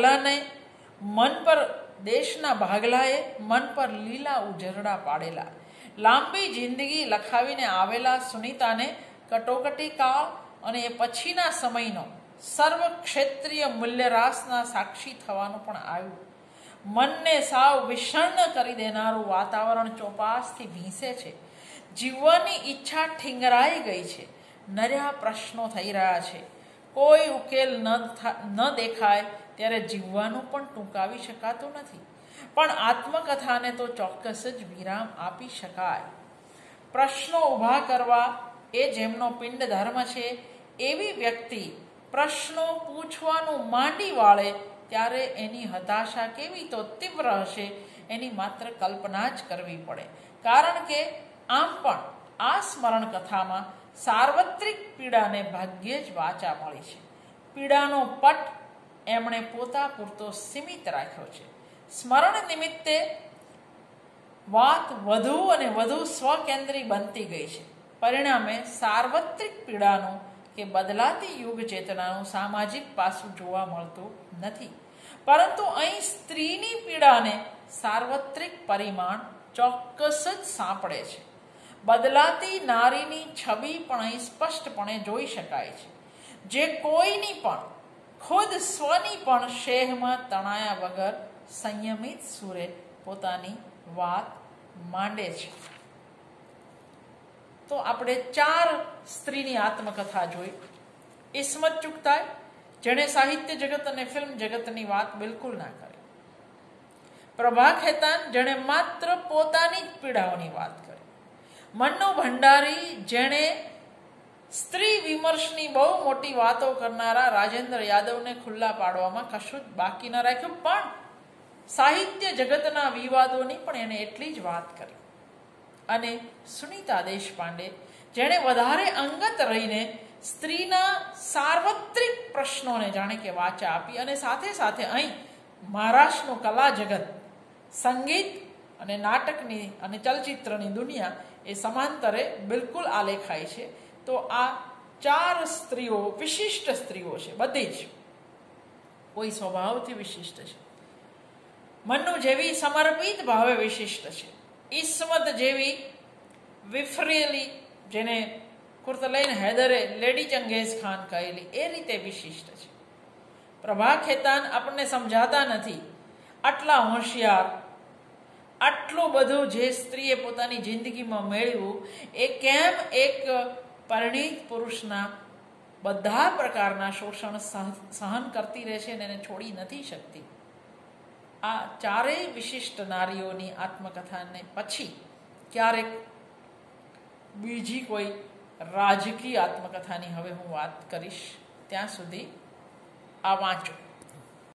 ભાગલાએ મન પર લીલા ઉજરડા પાડેલા. લાંબી જિંદગી લખાવીને આવેલા સુનીતાને કટોકટી કાળ અને એ પછીના સમયનો સર્વક્ષેત્રીય મૂલ્યહ્રાસના સાક્ષી થવાનું પણ આવ્યું. મનને સાવ વિષણ કરી દેનારું વાતાવરણ ચોપાસથી ભીંસે છે. જીવવાની ઈચ્છા ઠીંગરાઈ ગઈ છે. નર્યા પ્રશ્નો થઈ રહ્યા છે. કોઈ ઉકેલ ન દેખાય ત્યારે જીવવાનું પણ ટૂંકાવી શકાતું નથી. પણ આત્મકથાને તો ચોક્કસ જ વિરામ આપી શકાય. પ્રશ્નો ઊભા કરવા એ જેમનો પિંડ ધર્મ છે એવી વ્યક્તિ પ્રશ્નો પૂછવાનું માંડી વાળે ત્યારે એની હતાશા કેવી તો તીવ્ર હશે એની માત્ર કલ્પના જ કરવી પડે. કારણ કે આમ પણ આ સ્મરણ કથામાં સાર્વત્રિક પીડાને ભાગ્યે જ વાચા મળી છે. પીડાનો પટ એમણે પોતા પૂરતો સીમિત રાખ્યો છે. સ્મરણ નિમિત્તે વાત વધુ અને વધુ સ્વકેન્દ્રી બનતી ગઈ છે. પરિણામે સાર્વત્રિક પીડાનું કે બદલાતી યુગ ચેતનાનું સામાજિક પાસું જોવા મળતું નથી. પરંતુ અહીં સ્ત્રીની પીડાને સાર્વત્રિક પરિમાણ ચોક્કસ જ સાંપડે છે. બદલાતી નારીની છબી પણ અહીં સ્પષ્ટપણે જોઈ શકાય છે, જે કોઈની પણ ખુદ સ્વની પણ શેહમાં તણાયા વગર સંયમિત સુરે પોતાની વાત માંડે છે. તો આપણે 4 સ્ત્રીની આત્મકથા જોઈ. ઇસ્મત ચુગતાઈ, જેણે સાહિત્ય જગત અને ફિલ્મ જગતની વાત બિલકુલ ના કરી. પ્રભા ખેતાન, જેણે માત્ર પોતાની જ પીડાઓની વાત કરી. મન્નુ ભંડારી, જેણે સ્ત્રી વિમર્શની બહુ મોટી વાતો કરનારા રાજેન્દ્ર યાદવને ખુલ્લા પાડવામાં કશું જ બાકી ન રાખ્યું, પણ સાહિત્ય જગતના વિવાદોની પણ એણે એટલી જ વાત કરી. અને સુનીતા દેશપાંડે, જેણે વધારે અંગત રહીને સ્ત્રીના સાર્વત્રિક પ્રશ્નોને જાણે કે વાચા આપી અને સાથે સાથે અહીં મહારાષ્ટ્રનું કલા જગત, સંગીત અને નાટકની અને ચલચિત્રની દુનિયા એ સમાંતરે બિલકુલ આલેખાય છે. તો આ 4 સ્ત્રીઓ વિશિષ્ટ સ્ત્રીઓ છે. બધી જ કોઈ સ્વભાવથી વિશિષ્ટ છે. મન્નુ જેવી સમર્પિત ભાવે વિશિષ્ટ છે. ઇસ્મત જેવી વિફરેલી, જેને કુર્તલૈન હૈદરે લેડી ચંગેઝ ખાન કહેલી, એ રીતે વિશિષ્ટ છે. પ્રભા ખેતાન આપણને સમજાતા નથી. આટલા હોશિયાર, આટલું બધું જે સ્ત્રીએ પોતાની જિંદગીમાં મેળવ્યું, એ કેમ એક પરિણીત પુરુષના બધા પ્રકારના શોષણ સહન કરતી રહેશે અને એને છોડી નથી શકતી. આ 4 વિશિષ્ટ નારીઓની આત્મકથાને પછી ક્યારેક બીજી કોઈ રાજકીય આત્મકથાની હવે હું વાત કરીશ. ત્યાં સુધી આ વાંચો.